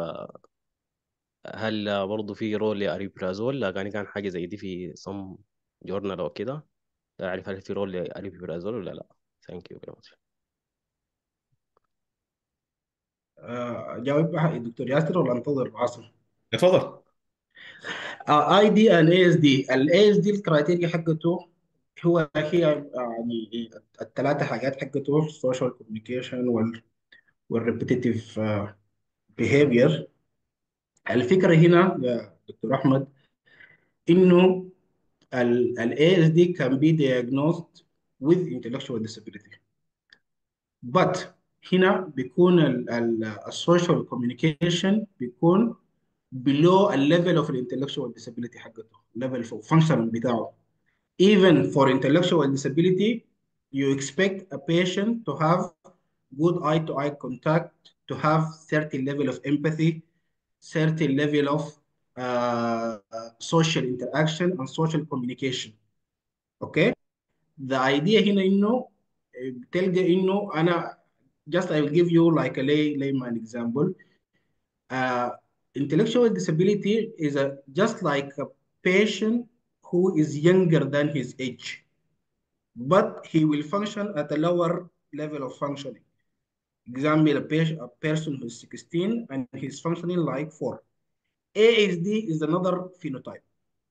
هل برضه في رول لاريبرازول، يعني كان حاجه زي دي في صم جورنال او كده. ده يعرف هل في رول لاريبرازول ولا لا. ثانك يو فيري ماتش. جاوب الدكتور ياسر ولا انتظر عاصم؟ تفضل. اي دي ان اي اس دي. الاي اس دي الكرايتيريا حقته هي يعني الثلاثه حاجات حقته: السوشيال كوميونيكيشن والريبيتيتيف بيهيفير. الفكره هنا يا دكتور احمد انه الاي اس دي can be diagnosed with intellectual disability but هنا بيكون السوشيال كوميونيكيشن بيكون below a level of intellectual disability حقته، level of function بتاعه. Even for intellectual disability, you expect a patient to have good eye-to-eye contact, to have certain level of empathy, certain level of social interaction and social communication. Okay? The idea هنا إنه بتلقى إنه أنا just I will give you like a layman example. Uh, Intellectual disability is just like a patient who is younger than his age, but he will function at a lower level of functioning. Example, a person who is 16 and he's functioning like 4. ASD is another phenotype.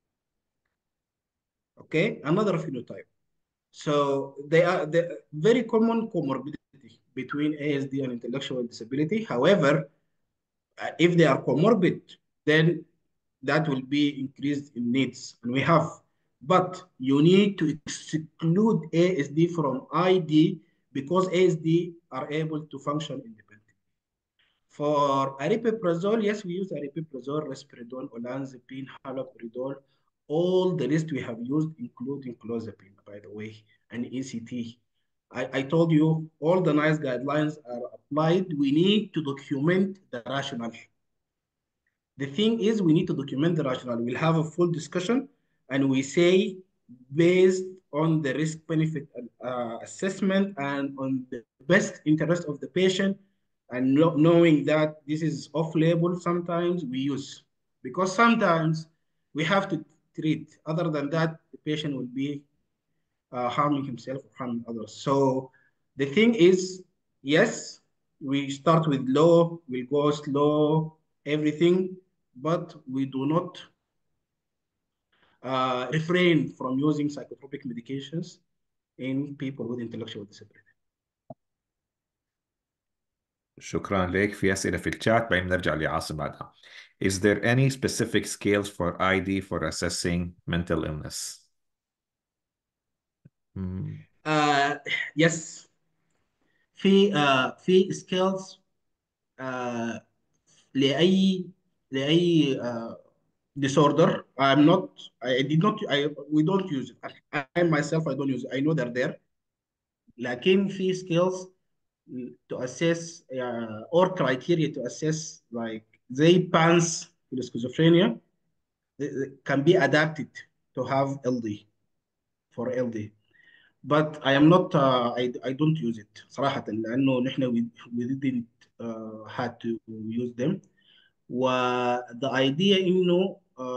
Okay, another phenotype. So they are the very common comorbidity between ASD and intellectual disability. However, if they are comorbid, then that will be increased in needs, and we have. But you need to exclude ASD from ID because ASD are able to function independently. For aripiprazole, yes, we use aripiprazole, risperidone, olanzapine, haloperidol. All the list we have used, including clozapine, by the way, and ECT. I told you all the NICE guidelines are applied. We need to document the rationale. The thing is, we need to document the rationale. We'll have a full discussion, and we say based on the risk-benefit assessment and on the best interest of the patient, and knowing that this is off-label, sometimes we use because sometimes we have to treat. Other than that, the patient will be harming himself or harming others. So The thing is, yes, we start with low, we'll go slow, everything, but we do not refrain from using psychotropic medications in people with intellectual disability. شكرا لك. في أسئلة في الشات بعدين نرجع لعاصم بعدها. Is there any specific scales for ID for assessing mental illness? مم. Uh, yes, في سكيلز لاي لاي disorder. I did not we don't use it. I myself I don't use it. I know they're there. لكن في skills to assess or criteria to assess like زي PANS في السكيزوفرينيا can be adapted to have LD for LD. But I am not I don't use it صراحة لأنه نحن we didn't had to use them. و the idea إنه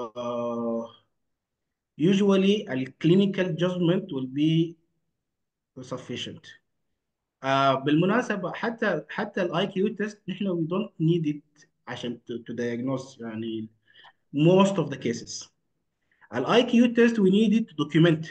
usually a clinical judgment will be sufficient. بالمناسبة حتى الاي كيو تيست نحن we don't need it عشان to diagnose يعني most of the cases. الاي كيو تيست we need it to document،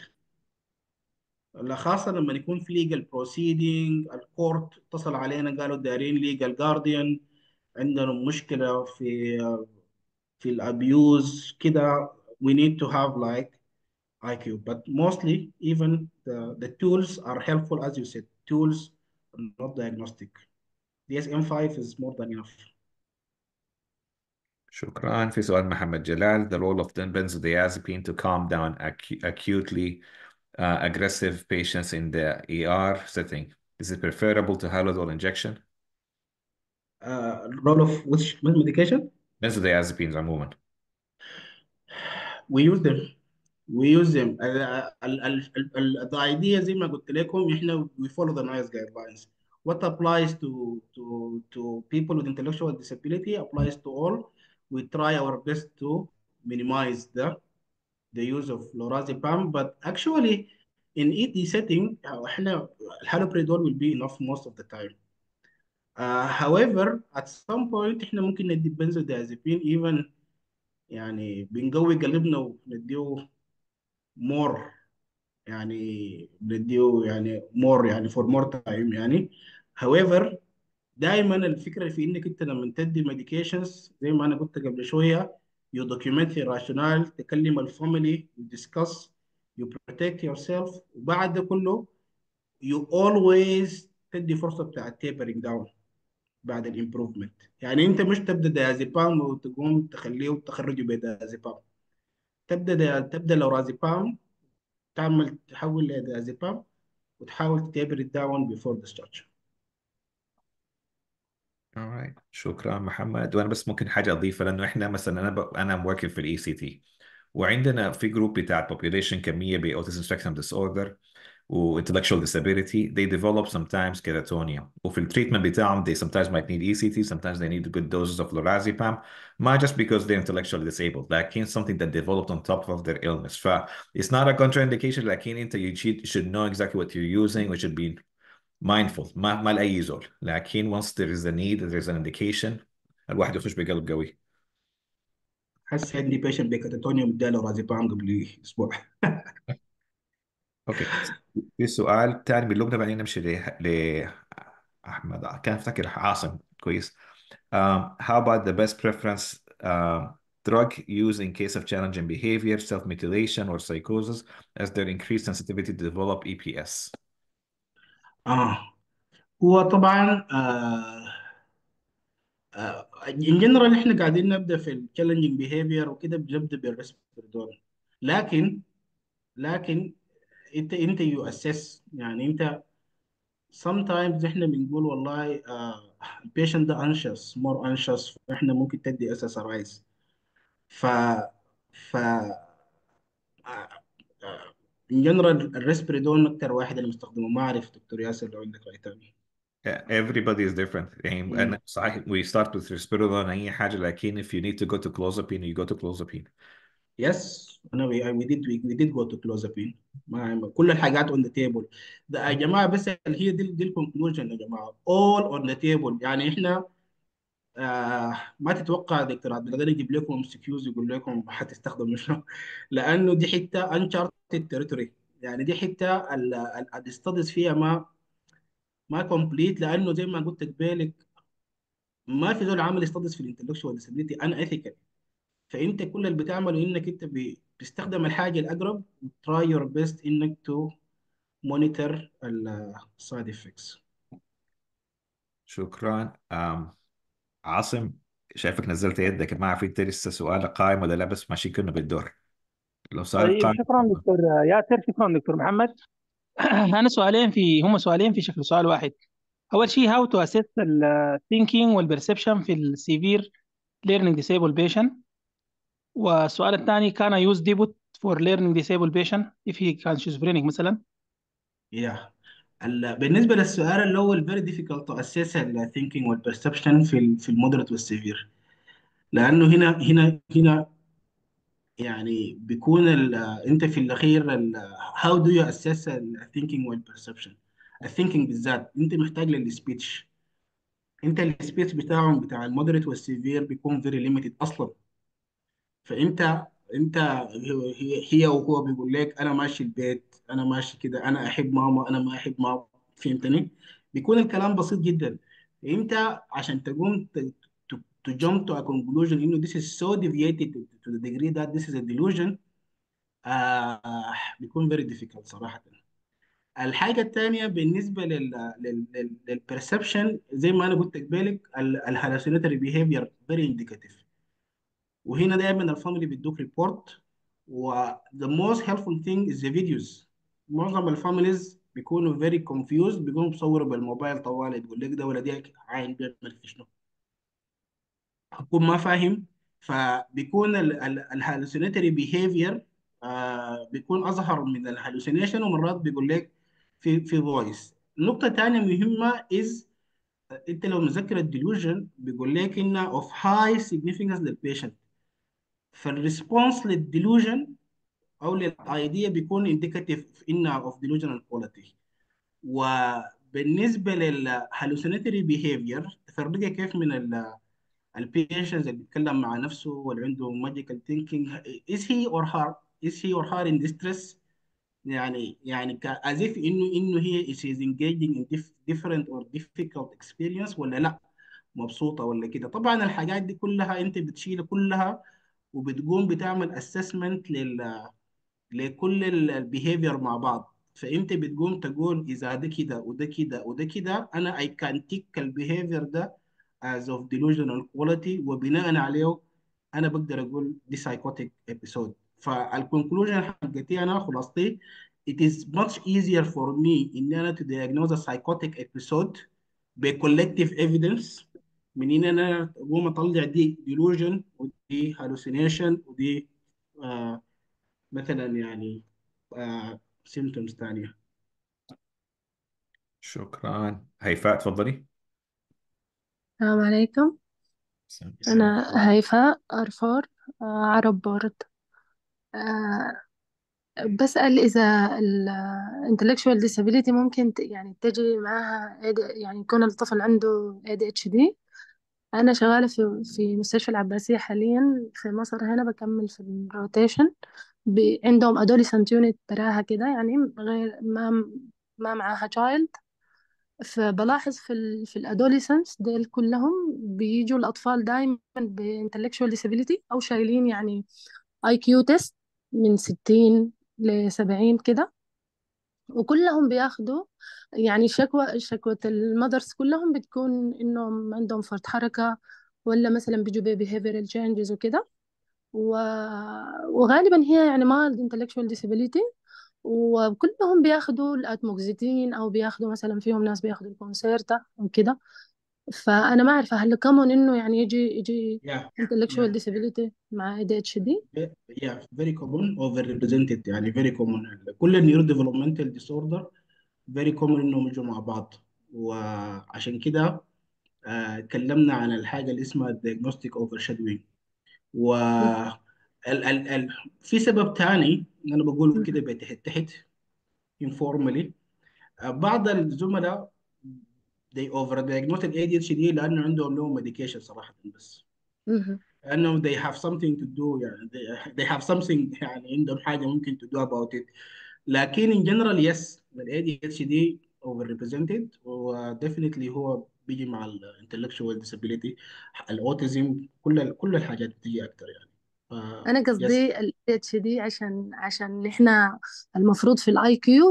خاصة لما يكون في legal proceeding، الكورت اتصل علينا قالوا دايرين legal guardian، عندنا مشكلة في الابيوز كده، we need to have like IQ. But mostly even the tools are helpful as you said, tools not diagnostic. DSM-5 is more than enough. شكرا. في سؤال محمد جلال. The role of benzodiazepine to calm down acutely aggressive patients in the ER setting. Is it preferable to Haldol injection? Role of which medication? Benzodiazepines عموما. We use them. We use them. The idea زي ما قلت لكم احنا we follow the NICE guidelines. What applies to people with intellectual disability applies to all. We try our best to minimize the use of lorazepam, but actually in ED setting احنا haloperidol will be enough most of the time. However, at some point احنا ممكن ندي benzodiazepine even يعني بنقوي قلبنا ونديه more، يعني بنديه يعني more يعني for more time يعني. However دائما الفكره في انك انت لما تدي medications زي ما انا قلت قبل شويه you document the rationale، تكلم الفاميلي you discuss you protect yourself، وبعد ده كله you always تدي فرصه بتاع tapering down بعد الامبروفمنت. يعني انت مش تبدا ديازيبام وتقوم تخليه وتخرجه بديازيبام، تبدا لو رازيبام تعمل تحول لديازيبام وتحاول تتابر الداون بيفور discharge. Alright. شكرا محمد. وانا بس ممكن حاجه اضيفها، لانه احنا مثلا انا working في الاي سي تي، وعندنا في جروب بتاع population كميه باوتيزم سبيكترم ديس اوردر و intellectual disability. They develop sometimes keratonia، وفي التريتمنت بتاعهم they sometimes might need ECT, sometimes they need good doses of lorazepam, not just because they're intellectually disabled لكن something that developed on top of their illness. ف it's not a contraindication، لكن انت you should know exactly what you're using we should be mindful. ما لأي زول، لكن once there is a need there is an indication الواحد يخش بقلب قوي. هسه عندي بيشنت بكاتاتونيوم اداله رازيبام قبل اسبوع. اوكي. في سؤال تاني من لبنى بعدين نمشي لأحمد. كان افتكر عاصم كويس. How about the best preference drug used in case of challenging behavior, self-mutilation, or psychosis, as their increased sensitivity to develop EPS? اه هو طبعا ان جنرال احنا قاعدين نبدا في التشالنجينج بيهيفير وكده بنبدا بالريسبيراتوري، لكن انت يو اسس يعني انت sometimes احنا بنقول والله البيشنت ده anxious more anxious، فاحنا ممكن تدي اس اس ار ايز. ف ف ان جنرال الريسبيريدون اكتر واحد انا مستخدمه، ما اعرف دكتور ياسر لو عندك راي تاني. Yeah, everybody is different. يعني أنا صحيح we start with risperidone أي حاجة، لكن if you need to go to clozapine you go to clozapine. Yes, انا we did go to clozapine. كل الحاجات on the table. ده يا جماعه، بس هي دي الكونكلوجن يا جماعه. all on the table. يعني احنا ما تتوقع دكتور عبد القادر يجيب لكم سكيوز يقول لكم حتستخدموا شنو. لانه دي حته uncharted territory. يعني دي حته الاستاديز فيها ما كومبليت، لانه زي ما قلت قبالك ما في زول عامل استاديز في الانتلكشوال ديسابيلتي ان اثيكال. فانت كل اللي بتعمله انك انت بتستخدم الحاجه الاقرب وتراي يور بيست انك تو مونيتور السايد افكتس. شكرا. عاصم، شايفك نزلت يدك، ما اعرف انت لسه سؤالك قائم ولا لا، بس ماشي كنا بالدور. لو سؤالك طيب قائم شكرا تفضل. دكتور ياسر، شكرا دكتور محمد. انا هم سؤالين في شكل سؤال واحد. اول شيء how to assess the thinking والperception في ال severe learning disabled patient. والسؤال الثاني can I use debut for learning disabled patient if he can schizophrenic مثلا. يا بالنسبه للسؤال اللي هو very difficult to assess ال thinking وال perception في المودريت والسيفير. لانه هنا يعني بيكون انت في الاخير how do you assess ال thinking وال perception. الثينكينج بالذات انت محتاج للسبيتش. انت السبيس بتاعهم بتاع المودريت والسيفير بيكون فيري ليميتد اصلا. فانت هي وهو بيقول لك انا ماشي البيت، انا ماشي كده، انا احب ماما، انا ما احب ماما. فهمتني؟ بيكون الكلام بسيط جدا. انت عشان تقوم to jump to a conclusion انه this is so deviated to the degree that this is a delusion. بيكون very difficult صراحة. الحاجة الثانية بالنسبة للبرسبشن، زي ما أنا قلت قبلك الهالوسيناتوري بيهيفير فيري انديكاتيف. وهنا دايما الفاميلي بيدوك ريبورت. و the most helpful thing is the videos. معظم الفاميليز بيكونوا very confused، بيكونوا بيصوروا بالموبايل طوال، تقول لك ده ولا دي عين بيعمل في شنو، هكون ما فاهم. فبيكون الهالوسيناتوري بيهيفير بيكون اظهر من الهالوسينيشن، ومرات بيقول لك في فويس. نقطة تانية مهمة is انت لو مذكر الديلوجن بيقول لك انها of high significance للبيشنت. فالريسبونس للديلوجن او للايديا بيكون indicative انها of delusional quality. وبالنسبة للهالوسيناتوري بيهيفير تفرقها كيف من البيشنت اللي بيتكلم مع نفسه واللي عنده magical thinking. is he or her in distress. يعني as if انه هي is engaging in different or difficult experience ولا لا، مبسوطة ولا كده. طبعا الحاجات دي كلها انت بتشيل كلها وبتقوم بتعمل assessment لكل البيهيفير مع بعض. فانت بتقوم تقول اذا ده كده وده كده وده كده، انا I can tick البيهيفير ده as of delusional quality، وبناء عليه انا بقدر اقول دي psychotic episode. فالكونكلوجن حقتي انا خلاصتي it is much easier for me ان انا to diagnose a psychotic episode ب collective evidence من ان انا اقوم اطلع دي delusion ودي hallucination ودي مثلا يعني symptoms تانية. شكرا. هيفاء تفضلي. السلام عليكم. السلام. أنا هيفاء أرفور، عرب بورد. آه، بسأل إذا ال intellectual disability ممكن يعني تجي معاها يعني يكون الطفل عنده ADHD. أنا شغالة في مستشفى العباسية حاليا في مصر هنا، بكمل في الروتيشن. عندهم adolescent unit براها كده، يعني غير ما معاها child. فبلاحظ في الادوليسنس ديل كلهم بيجوا الاطفال دايما بانتلكشوال ديسابيليتي او شايلين يعني اي كيو تيست من 60 ل 70 كده. وكلهم بياخدوا يعني شكوى المدرس كلهم بتكون انهم عندهم فرط حركة، ولا مثلا بيجوا behavioral changes وكده. و... وغالبا هي يعني mild intellectual disability. وكلهم بياخدوا الاتموكسيتين او بياخدوا مثلا، فيهم ناس بياخدوا الكونسيرتا وكده. فانا ما اعرفه هل كمون انه يعني يجي yeah intellectual yeah disability مع ADHD. yeah very common over represented. يعني very common كل النيورو ديفلوبمنتال ديسوردر very common انهم يجوا مع بعض. وعشان كده اتكلمنا عن الحاجه اللي اسمها diagnostic overshadowing. ال في سبب تاني انا بقوله مهم. كده بتحت تحت informally. بعض الزملاء they over diagnosed ADHD لانه عندهم no medication صراحه، بس مهم. لانه they have something to do يعني they have something يعني عندهم حاجه ممكن to do about it. لكن in general yes ال ADHD over represented، و definitely هو بيجي مع ال intellectual disability، الاوتيزم، كل الحاجات بتيجي اكتر يعني. ف انا yes. قصدي ال ADHD عشان احنا المفروض في الاي كيو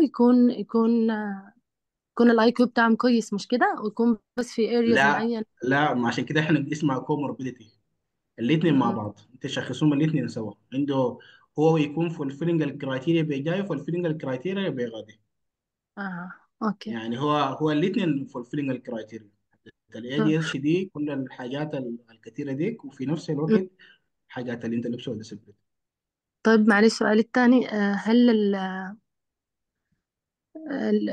يكون الاي كيو بتاعهم كويس، مش كده؟ ويكون بس في ارياز لا معين. لا، ما عشان كده احنا اسمها comorbidity، الاثنين مع مهم. بعض انت شخصهم الاثنين سوا. عنده هو يكون فولفيلنج الكرايتيريا بيجاي، فولفيلنج الكرايتيريا بيغادي. اه، اوكي. يعني هو الاثنين فولفيلنج الكرايتيريا، الاي طب دي اتش دي كل الحاجات الكثيره ديك، وفي نفس م- الوقت حاجات الانتلكشوال ديسابيلتي. طيب معلش، السؤال الثاني، هل ال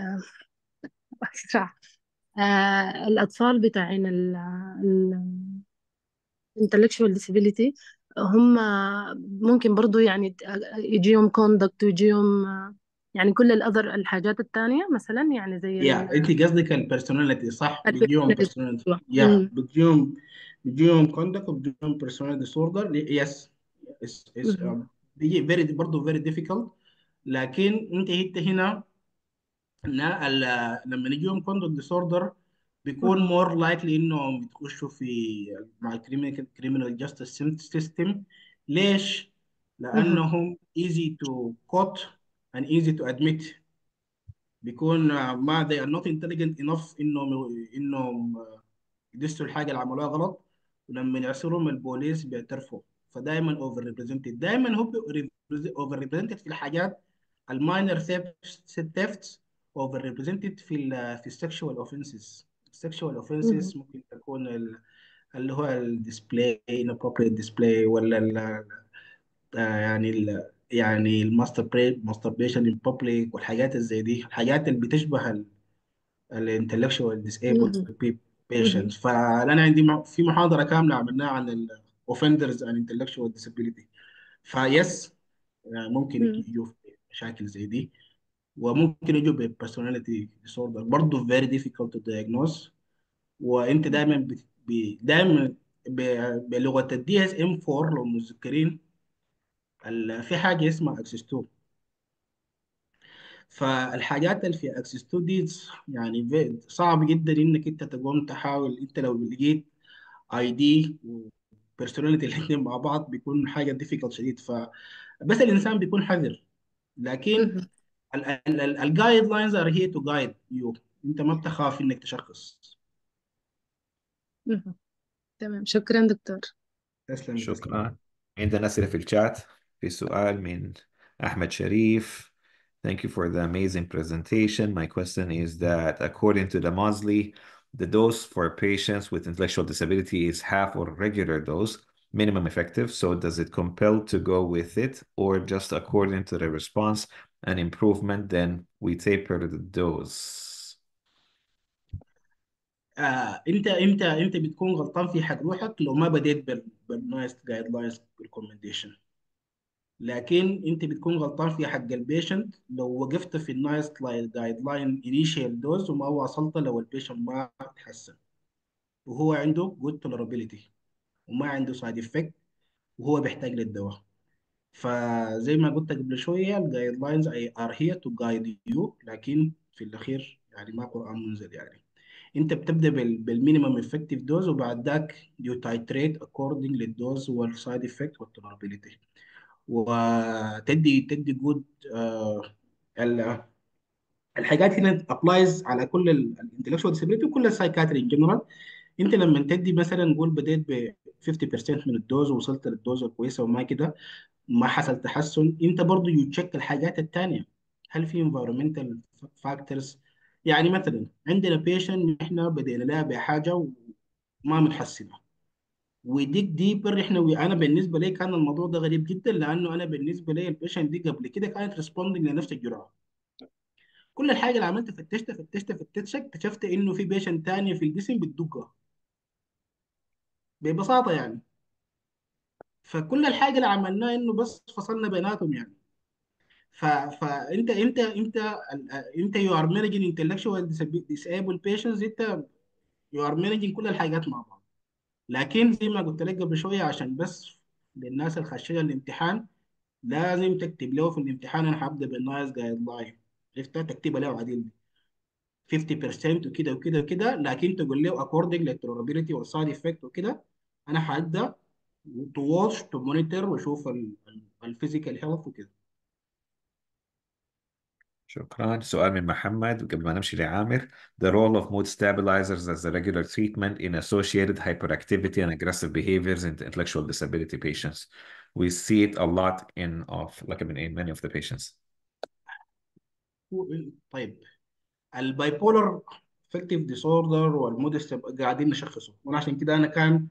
الأطفال بتاعين ال intellectual disability هم ممكن برضو يعني يجيهم conduct ويجيهم يعني كل الأذر الحاجات التانية مثلا، يعني زي يا انت قصدك البيرسوناليتي صح، بيجيهم ال بيرسوناليتي، يا مم. بيجيهم كوندكت وبيجيهم بيرسوناليتي ديسوردر. يس مم. بيجي فيري برضه فيري ديفيكولت. لكن انت هنا لما يجيهم كوندكت ديسوردر بيكون مم. مور لايكلي انهم يخشوا في مع الكريمنال جاستس سيستم. ليش؟ مم. لانهم easy to quote and easy to admit. بيكون ما they are not intelligent enough انهم يدسوا الحاجه اللي عملوها غلط، ولما يعصرهم البوليس بيعترفوا. فدايما اوفر ريبريزنتد، دايما هو اوفر ريبريزنتد في الحاجات الماينر ثيفتس، اوفر ريبريزنتد في السكشوال اوفنسز. السكشوال مم. اوفنسز ممكن تكون اللي هو الديسبلاي inappropriate display، ولا يعني يعني الماستربيشن ان بابليك، والحاجات اللي زي دي، الحاجات اللي بتشبه الانتلكشوال ديسيبل مم. مم. بيشنتس. فانا عندي في محاضره كامله عملناها عن الاوفندرز ان انتلكشوال ديسابيليتي. فيس يعني ممكن مم. يجوا في مشاكل زي دي، وممكن يجوا ببرسوناليتي ديسوردر برضه very difficult to diagnose. وانت دايما دايما بلغه الدي اس ام 4 لو متذكرين، في حاجه اسمها اكسس 2. فالحاجات اللي في اكسس 2 دي يعني صعب جدا انك انت تقوم تحاول. انت لو لقيت اي دي وبيرسوناليتي الاثنين مع بعض بيكون حاجه ديفيكولت شديد. فبس الانسان بيكون حذر. لكن مم. الجايد لاينز ار هير تو جايد يو. انت ما بتخاف انك تشخص. مم. تمام، شكرا دكتور. تسلم تسلم. شكرا. عندنا أسئلة في الشات. في سؤال من أحمد شريف. Thank you for the amazing presentation. My question is that according to the Mosley, the dose for patients with intellectual disability is half or regular dose, minimum effective. So does it compel to go with it, or just according to the response and improvement, then we taper the dose? انت بتكون غلطان في حق روحك لو ما بديت بالنايس جايد لاينز ريكومنديشن. لكن انت بتكون غلطان في حق البيشنت لو وقفت في النايس جايد لاين انيشال دوز وما وصلت لو البيشنت ما تحسن وهو عنده جود تولرابيلتي وما عنده سايد افكت وهو بيحتاج للدواء. فزي ما قلت قبل شويه الجايد لاينز ار هير تو جايد يو، لكن في الاخير يعني ما قران منزل يعني. انت بتبدا بالمينيمم افكتيف دوز، وبعد ذاك يو تايتريت اكوردنج للدوز والسايد افكت والتولرابيلتي، وتدي جود. الحاجات هنا ابلايز على كل الانتلكشوال ديسابيلتي وكل السايكاتري ان جنرال. انت لما تدي مثلا نقول بديت ب 50% من الدوز ووصلت للدوز الكويسه وما كده ما حصل تحسن، انت برضو يتشك الحاجات التانيه. هل في environmental factors؟ يعني مثلا عندنا بيشن احنا بدينا لها بحاجه وما متحسنه، وديك ديبر احنا انا بالنسبه لي كان الموضوع ده غريب جدا، لانه انا بالنسبه لي البيشن دي قبل كده كانت ريسبوندنج لنفس الجرعه. كل الحاجه اللي عملت فتشت اكتشفت انه في بيشن تانية في الجسم بتدقها ببساطه يعني. فكل الحاجه اللي عملناها انه بس فصلنا بيناتهم يعني. فانت يو ار مانجينج انتلكشوال ديسيبل بيشنتس، انت يو ار مانجينج كل الحاجات مع بعض. لكن زي ما قلت لك قبل شويه، عشان بس للناس اللي خاشيه الامتحان، لازم تكتب له في الامتحان انا هبدا بالنايس جايد لاين، عرفتها تكتبها له عديل 50% وكده وكده وكده، لكن تقول له اكوردنج للتولربيلتي والسايد افكت وكده. انا هبدا تو واتش تو مونيتور واشوف الفيزيكال هيلث وكده. شكرا. سؤال من محمد قبل ما نمشي لعامر. The role of mood stabilizers as a regular treatment in associated hyperactivity and aggressive behaviors in intellectual disability patients. We see it a lot in many of the patients. طيب، الباي بولر افكتيف ديسوردر والمود قاعدين نشخصه، وانا عشان كده انا كان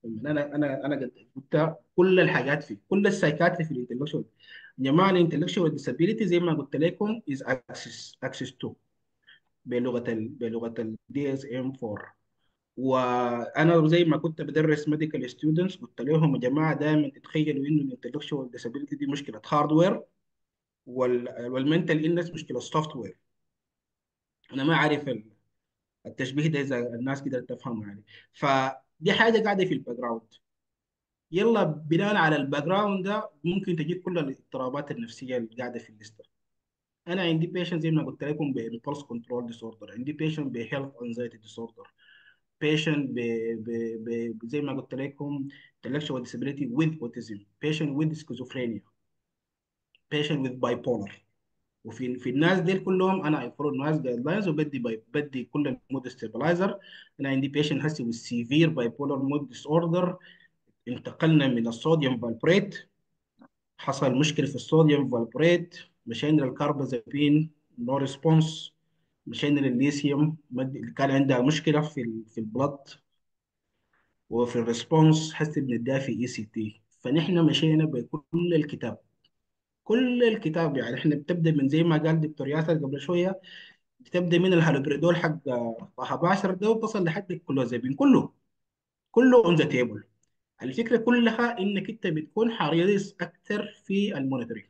قلت كل الحاجات في كل السايكاتري في الانتلكشوال. يا جماعه الانتلكشوال ديسابيليتي زي ما قلت لكم از اكسس 2 بلغه الدي اس ام 4. وانا زي ما كنت بدرس ميديكال ستودنتس قلت لهم يا جماعه دايما تتخيلوا انه الانتلكشوال ديسابيليتي دي مشكله هاردوير، والمنتال إلنس مشكله سوفت وير. انا ما عارف التشبيه ده اذا الناس قدرت تفهمه يعني. فدي حاجه قاعده في الباك جراوند. يلا بناء على الباك جراوند ده ممكن تجيب كل الاضطرابات النفسيه اللي قاعده في الليسته. انا عندي بيشنت زي ما قلت لكم بإمبولس كنترول ديسوردر، عندي بيشنت بهيلث انزايتي ديسوردر، بيشنت زي ما قلت لكم intellectual disability with autism، patient with schizophrenia، patient with bipolar. في الناس دي كلهم انا المفروض ناس جايد لاينز بدي كل المود ستابلايزر. انا عندي بيشنت هسي with severe bipolar mood disorder، انتقلنا من الصوديوم فالبريت، حصل مشكله في الصوديوم فالبريت، مشينا للكاربازابين نو ريسبونس، مشينا للليثيوم كان عندها مشكله في البلد، وفي الريسبونس حسي بنديها في اي سي تي. فنحن مشينا بكل الكتاب، كل الكتاب يعني. احنا بتبدا من زي ما قال دكتور ياسر قبل شويه، بتبدا من الهالوبريدول حق طه باشر ده وتصل لحد الكلوزابين، كله اون ذا تيبل. الفكره كلها انك انت بتكون حريص اكثر في المونيتورنج.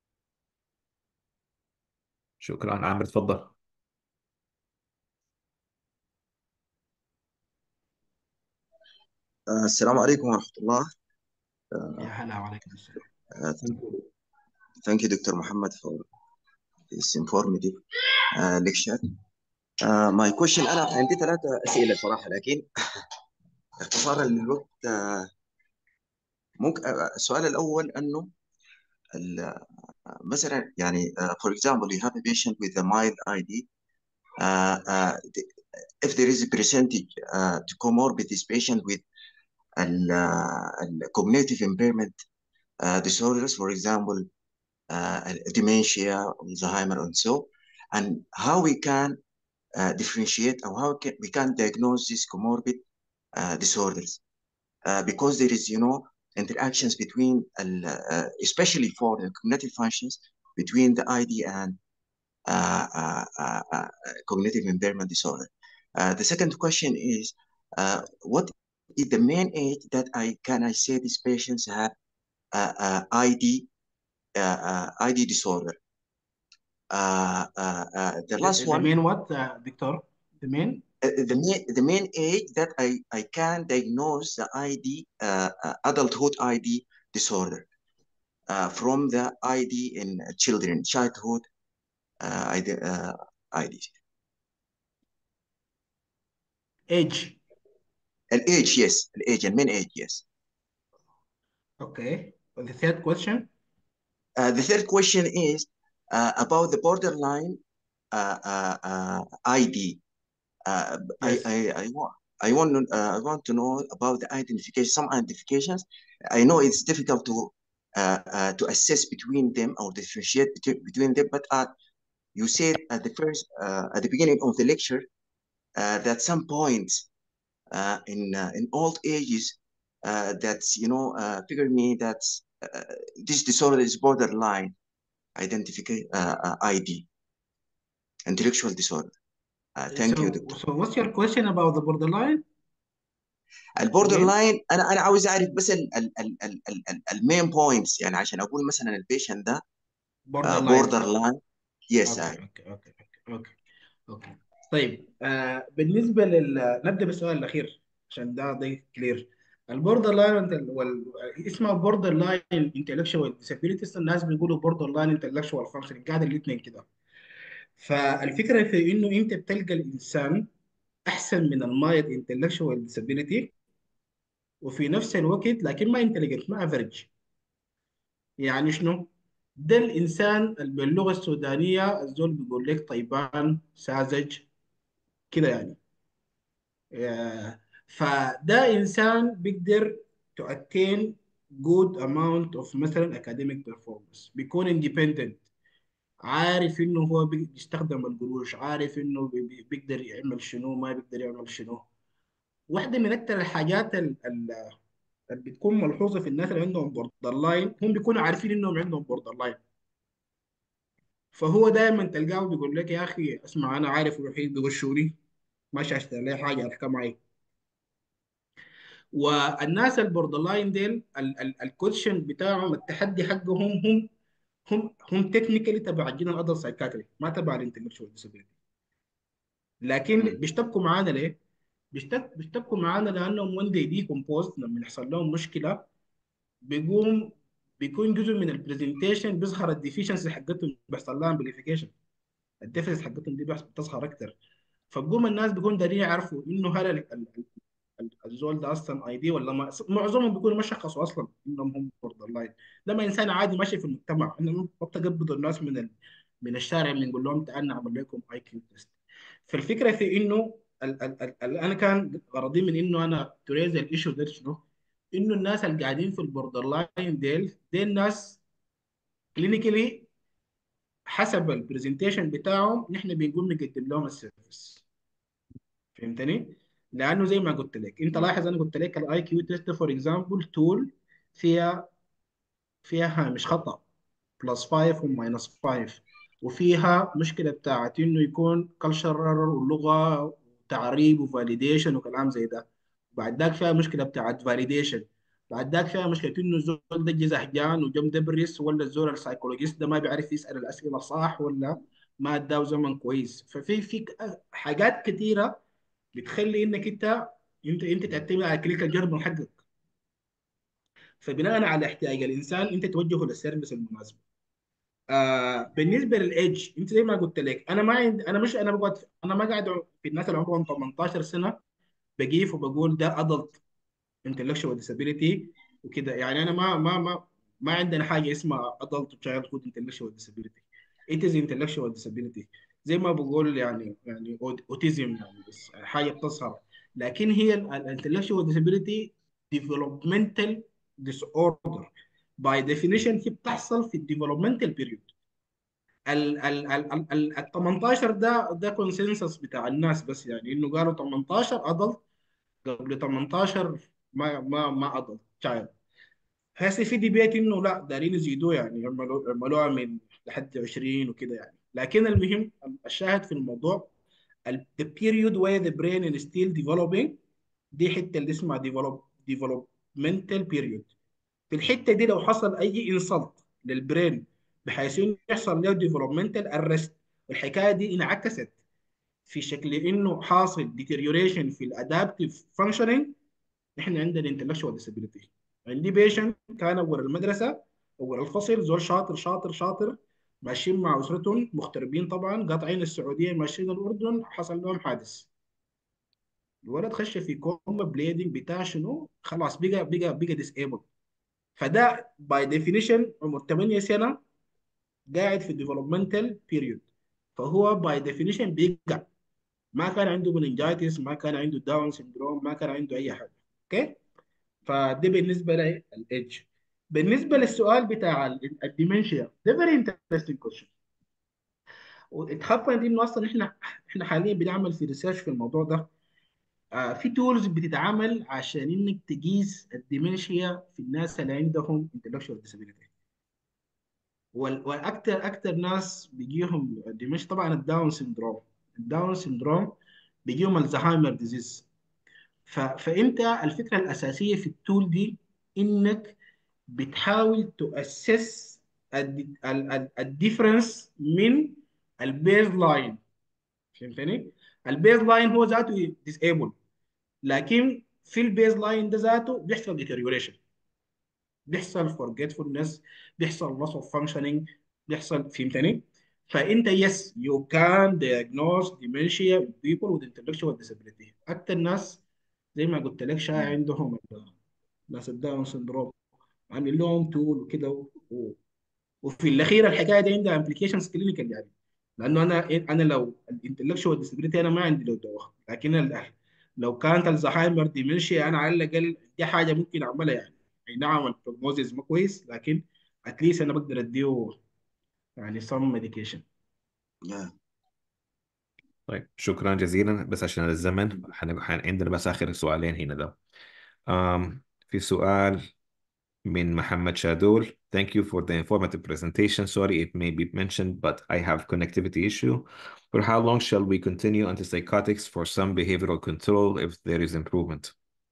شكرا. عامر تفضل. السلام عليكم ورحمة الله. يا هلا وعليكم السلام. Thank you Dr. Muhammad for this informative lecture. My question، أنا عندي 3 أسئلة صراحة، لكن اختصارا للوقت ممكن السؤال الأول أنه مثلا يعني for example you have a patient with a mild ID. If there is a percentage to comorbid this patient with cognitive impairment disorders, for example dementia, Alzheimer, and so, and how we can differentiate or we can diagnose these comorbid disorders, because there is, interactions between, especially for the cognitive functions, between the ID and cognitive impairment disorder. The second question is, what is the main age that I say these patients have ID disorder? The last The one, main what, Victor? The main? the main age that I can diagnose the ID, adulthood ID disorder, from the ID in children, childhood ID. Age. Age, yes. Age and main age, yes. Okay. And the third question? The third question is about the borderline ID. Yes. I want to know about the identification, some identifications. I know it's difficult to assess between them or differentiate between them, but you said at the beginning of the lecture that some points in old ages that's figure me that this disorder is borderline identification ID, intellectual disorder. Thank you, Doctor. So what's your question about the borderline? البوردر جميل. لاين، انا عاوز اعرف بس المين بوينتس، يعني عشان اقول مثلا البيشنت ده بوردر لاين. بوردر لاين. يس. اوكي اوكي اوكي اوكي اوكي. طيب بالنسبه نبدا بالسؤال الاخير عشان ده كلير. البوردر لاين اسمها بوردر لاين انتلكشوال ديسابيلتيز، الناس بيقولوا بوردر لاين انتلكشوال فانكشن، قاعده الاثنين كده. فالفكره في انه انت بتلقى الانسان احسن من المايد انتلكشوال ديسابيلتي، وفي نفس الوقت لكن ما انتليجنت، ما افريج. يعني شنو؟ ده الانسان اللي باللغه السودانيه الزول بيقول لك طيبان ساذج كده يعني. فده انسان بيقدر to attain good amount of مثلا academic performance، بيكون independent، عارف انه هو بيستخدم القروش، عارف انه بيقدر يعمل شنو، ما بيقدر يعمل شنو. واحده من اكثر الحاجات اللي بتكون ملحوظه في الناس اللي عندهم بوردر لاين، هم بيكونوا عارفين انهم عندهم بوردر لاين. فهو دايما تلقاه بيقول لك يا اخي اسمع، انا عارف روحي بيغشوني، ماشي اشتري لي حاجه احكي معي. والناس البوردر لاين ديل الكوتشن بتاعهم، التحدي حقهم هم تكنيكالي تبع الجنرال ادلت سايكاتري، ما تبع الانتلكشوال ديسابيلتي. لكن بيشتبكوا معانا ليه؟ بيشتبكوا معانا لانهم وين دي ديكومبوز، لما يحصل لهم مشكله بيقوم بيكون جزء من البرزنتيشن بيظهر الديفيشنسي حقتهم، بيحصل لها امبليفيكيشن، الديفيسيت حقتهم دي بتظهر اكثر. فبقوم الناس بيكون دارين يعرفوا انه هل الزول ده اصلا اي دي ولا ما. معظمهم بيكونوا ما شخصوا اصلا انهم هم بوردر لاين. لما انسان عادي ماشي في المجتمع، انه بتقبض الناس من الشارع بنقول لهم تعالوا نعمل لكم اي كيو تيست. فالفكره في انه انا كان غرضي من انه انا تريز الايشو ده شنو؟ انه الناس اللي قاعدين في البوردر لاين ديل ناس كلينيكالي حسب البرزنتيشن بتاعهم نحن بنقوم نقدم لهم السيرفيس. فهمتني؟ لانه زي ما قلت لك، انت لاحظ انا قلت لك الاي كيو تيست فور اكزامبل تول فيها هامش خطا بلس 5 وماينس 5، وفيها مشكله بتاعت انه يكون كلتشرال ولغه وتعريب وفاليديشن وكلام زي ده. بعد ذاك فيها مشكله بتاعت فاليديشن. بعد ذاك فيها مشكله انه الزول ده جه زهجان وجم دبرس، ولا الزول السايكولوجيست ده ما بيعرف يسال الاسئله صح، ولا ما اداه زمن كويس. ففي حاجات كثيره بتخلي انك انت تعتمد على الكليكال جيرنال حقك. فبناء على احتياج الانسان انت توجهه للسيرفيس المناسب. بالنسبه للايدج، انت زي ما قلت لك، انا ما عندي، انا مش، انا بقعد، انا ما قاعد في الناس اللي عمرهم 18 سنه بقيف وبقول ده ادلت intellectual disability وكده. يعني انا ما عندنا حاجه اسمها adult childhood intellectual disability. it is intellectual disability. زي ما بقول يعني autism يعني، بس حاجه بتظهر. لكن هي intellectual disability developmental disorder by definition، هي بتحصل في developmental period. ال 18 ده كونسنسس بتاع الناس، بس يعني انه قالوا 18 adult، قبل 18 ما ادلت تشايلد. هسه في ديبيت انه لا دارين يزيدوه، يعني يعملوها من لحد 20 وكده يعني. لكن المهم الشاهد في الموضوع the period where the brain is still developing، دي حته اللي اسمها developmental period. في الحته دي لو حصل اي insult للبرين بحيث انه يحصل له developmental arrest، الحكايه دي انعكست في شكل انه حاصل deterioration في الادابتيف functioning. احنا عندنا intellectual disability. عندي بيشنت كان اول المدرسه، اول الفصل، زول شاطر شاطر شاطر، ماشيين مع اسرتهم مغتربين طبعا، قاطعين السعوديه ماشيين الاردن، حصل لهم حادث. الولد خش في كوما بليدنج بتاع شنو، خلاص بقى ديسيبل. فده باي ديفينيشن عمر 8 سنه قاعد في الديفلوبمنتال بيريود. فهو باي ديفينيشن بيقع، ما كان عنده مننجايتس، ما كان عنده داون سندروم، ما كان عنده اي حاجه. اوكي. فده بالنسبه للايدج. بالنسبه للسؤال بتاع الديمنشيا، ده فيري انترستنج كويشن. واتخفى انه اصلا احنا حاليا بنعمل في ريسيرش في الموضوع ده. في تولز بتتعمل عشان انك تقيس الديمنشيا في الناس اللي عندهم intellectual disability. واكثر ناس بيجيهم الديمنشيا طبعا الداون سندروم. الداون سندروم بيجيهم الزهايمر ديزيز. فانت الفكره الاساسيه في التول دي انك بتحاول تؤسس الديفرنس من البيز لاين. فهمتني؟ البيز لاين هو ذاته ديسيبل، لكن في البيز لاين ده ذاته بيحصل deterioration، بيحصل forgetfulness، بيحصل loss of functioning، بيحصل. فهمتني؟ فانت يس يو كان diagnose dementia in people with intellectual disability. اكتر الناس زي ما قلت لك شايع عندهم ناس الداون سندروم، عامل لهم تول وكده وفي الاخير الحكايه دي عندها امبليكيشنز كلينيكال يعني. لانه انا لو الانتلكشوال ديسابيلتي انا ما عندي له دواء، لكن لو كانت الزهايمر ديمنشيا انا على الاقل دي حاجه ممكن اعملها يعني. اي نعم البروجنوزيس ما كويس، لكن اتليست انا بقدر اديه يعني some medication. Yeah. طيب شكرا جزيلا. بس عشان الزمن عندنا بس آخر سؤالين هنا ده. في سؤال من محمد شادول. Thank you for the informative presentation. Sorry it may be mentioned, but I have connectivity issue. For how long shall we continue antipsychotics for some behavioral control if there is improvement?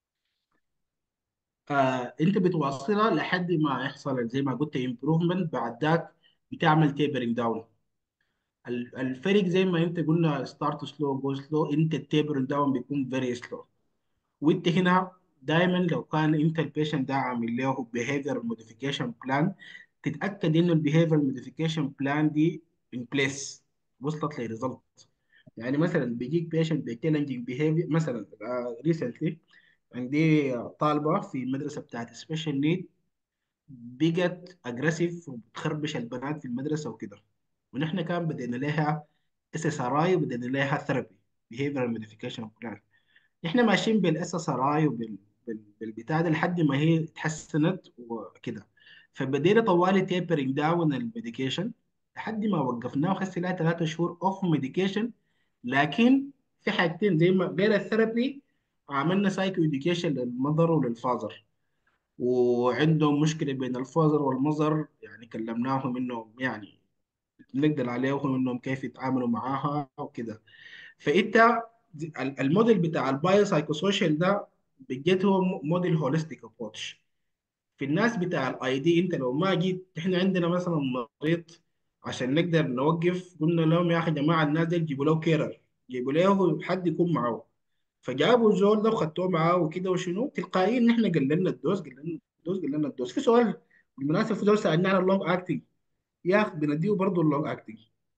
انت بتواصلها لحد ما يحصل زي ما قلت improvement، بعد ذاك بتعمل tapering down. الفرق زي ما انت قلنا start slow go slow، انت التيبرنج داون بيكون very slow. وانت هنا دايما لو كان انت البيشنت ده عامل له behavior modification plan، تتاكد انه البيهيفير موديفيكيشن بلان دي in place، وصلت لريزلت. يعني مثلا بيجيك بيشنت بتشالنجينج بيهيفير مثلا. ريسنتلي عندي طالبه في مدرسه بتاعت سبيشال نيد، بقت اجريسيف وبتخربش البنات في المدرسه وكده. ونحن كان بدينا لها اس اس ار اي وبدينا لها ثيرابي، behavioral modification plan. احنا ماشيين بالاس اس ار اي بالبتاع ده لحد ما هي اتحسنت وكده. فبدينا طوالي تيبرنج داون الميديكيشن لحد ما وقفناه وخدت لها 3 شهور اوف ميديكيشن. لكن في حاجتين زي ما غير الثيرابي، عملنا سايكو اديوكيشن للمذر وللفازر، وعندهم مشكله بين الفازر والمذر، يعني كلمناهم انهم يعني نقدر عليهم انهم كيف يتعاملوا معاها وكده. فانت الموديل بتاع البايو سايكو سوشيال ده بجد هو موديل هوليستيك ابروتش. في الناس بتاع الاي دي، انت لو ما جيت، احنا عندنا مثلا مريض عشان نقدر نوقف قلنا لهم يا اخي جماعه الناس دي جيبوا له كيرر، جيبوا له حد يكون معاه. فجابوا الزول ده وخدوه معاه وكده وشنو تلقائيا ان احنا قللنا الدوز، قللنا الدوز. في سؤال بالمناسبه، في زول سالني على اللونج اكتنج، يا اخي بنديه برضه اللونج اكتنج.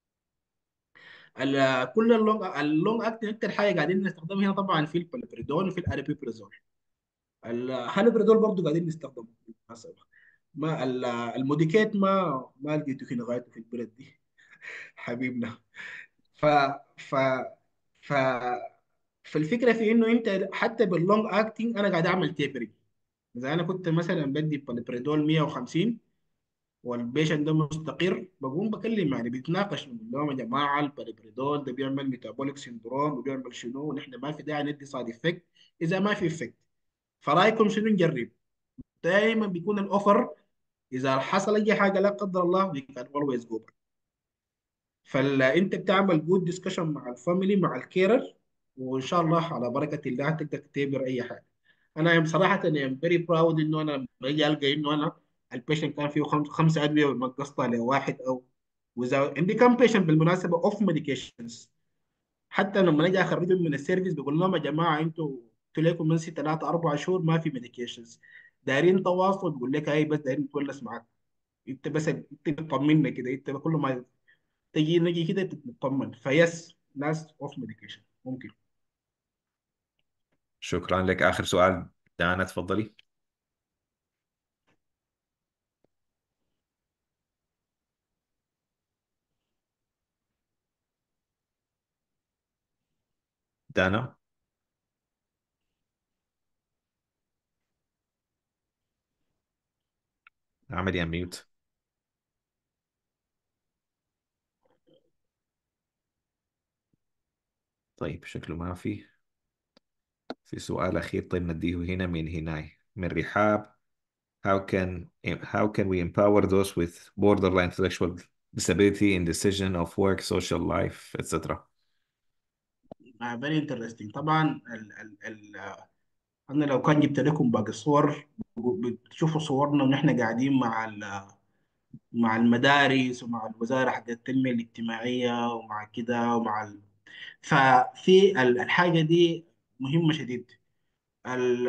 كل اللونج اكتنج اكتر حاجه قاعدين نستخدمها هنا طبعا في البالبريدون وفي الاريبيبرازول. الهالوبريدول برضه قاعدين نستخدمه بالمناسبه. ما الموديكيت ما لقيته في غايته في البلد دي حبيبنا. ف ف ف فالفكره في انه انت حتى باللونج اكتنج انا قاعد اعمل تيبرنج. اذا انا كنت مثلا بدي بالبريدول 150 والبيشنت ده مستقر، بقوم بكلم يعني بيتناقش بقول لهم يا جماعه البريبريدول ده بيعمل ميتابوليك سندروم وبيعمل شنو، ونحن ما في داعي ندي سايد افكت اذا ما في افكت. فرايكم شنو نجرب؟ دائما بيكون الاوفر اذا حصل اي حاجه لا قدر الله we can always go back. فانت بتعمل جود ديسكشن مع الفاميلي مع الكيرر، وان شاء الله على بركه الله تقدر تتابر اي حاجه. انا بصراحه انا فيري براود انه انا لما اجي القى انه انا البيشنت كان فيه 5 ادويه ومقصته لواحد، او واذا عندي كم بيشنت بالمناسبه اوف ميديكيشنز. حتى لما اجي اخرجهم من السيرفيس بقول لهم يا جماعه انتوا لكم من 6 3 4 شهور ما في ميديكيشنز، دايرين تواصل. بقول لك اي بس دايرين نتونس معاك، انت بس انت بتطمنا كده، انت كل ما نجي كده تطمن. فيس ناس اوف ميديكيشن ممكن. شكرا لك. آخر سؤال دانا تفضلي. دانا. اعملي ميوت. طيب شكله ما في سؤال أخير. طيب نديه هنا من هناي من رحاب. how can we empower those with borderline intellectual disability in decision of work, social life, etc. فيري انترستنج. طبعا انا لو كان جبت لكم باقي الصور بتشوفوا صورنا ونحن قاعدين مع المدارس ومع الوزاره حق التنميه الاجتماعيه ومع كده ففي الحاجه دي مهمه شديد. ال...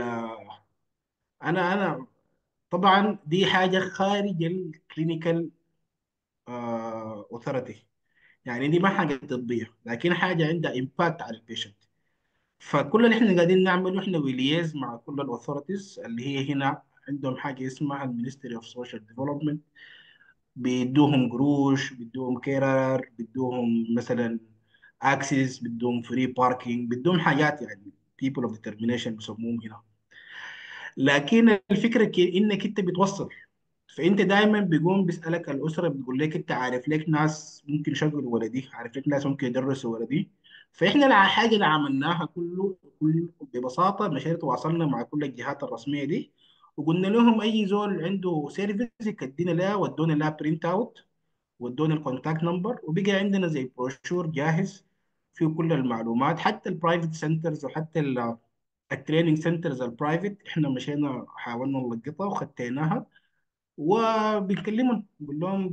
انا طبعا دي حاجه خارج الكلينيكال اوثورتي، يعني دي ما حاجه طبيه لكن حاجه عندها امباكت على البيشنت. فكل اللي احنا قاعدين نعمله احنا ويليز مع كل الاوثورتيز اللي هي هنا عندهم حاجه اسمها المينستري اوف سوشيال ديفلوبمنت، بيدوهم قروش، بيدوهم كيرر، بيدوهم مثلا اكسس، بيدوهم فري باركينج، بيدوهم حاجات يعني people of determination بيسموهم هنا. لكن الفكره انك انت بتوصل. فانت دايما بيقوم بيسالك الاسره، بتقول لك انت عارف لك ناس ممكن يشغلوا ولدي، عارف لك ناس ممكن يدرسوا ولدي. فاحنا الحاجه اللي عملناها كل ببساطه مشينا تواصلنا مع كل الجهات الرسميه دي، وقلنا لهم اي زول عنده سيرفيس يكدينا لها، ودونا لها برنت اوت، ودونا الكونتاكت نمبر، وبقى عندنا زي بروشور جاهز فيه كل المعلومات. حتى البرايفت سنترز وحتى التريننج سنترز البرايفت احنا مشينا حاولنا نلقطها وخديناها، وبنكلمهم بنقول لهم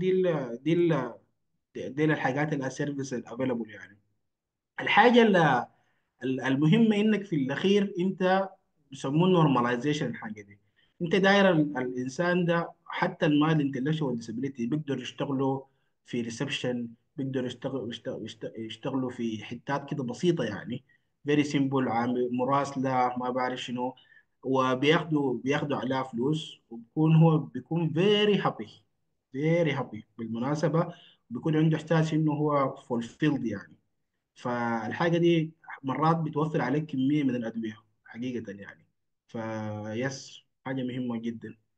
دي الحاجات السيرفيس الافيلبل يعني. الحاجه المهمه انك في الاخير انت بيسموه نورماليزيشن. الحاجه دي انت داير الانسان ده حتى المال انتلكشوال ديسابيليتي بيقدروا يشتغلوا في ريسبشن، بيقدروا يشتغلوا في حتات كده بسيطه يعني فيري سيمبل، عامل مراسله ما بعرف شنو، وبياخدوا عليها فلوس، وبيكون هو بيكون فيري هابي، فيري هابي بالمناسبه، بيكون عنده احساس انه هو فولفيلد يعني. فالحاجة دي مرات بتوفر عليك كمية من الأدوية حقيقة يعني. فيس حاجة مهمة جدا.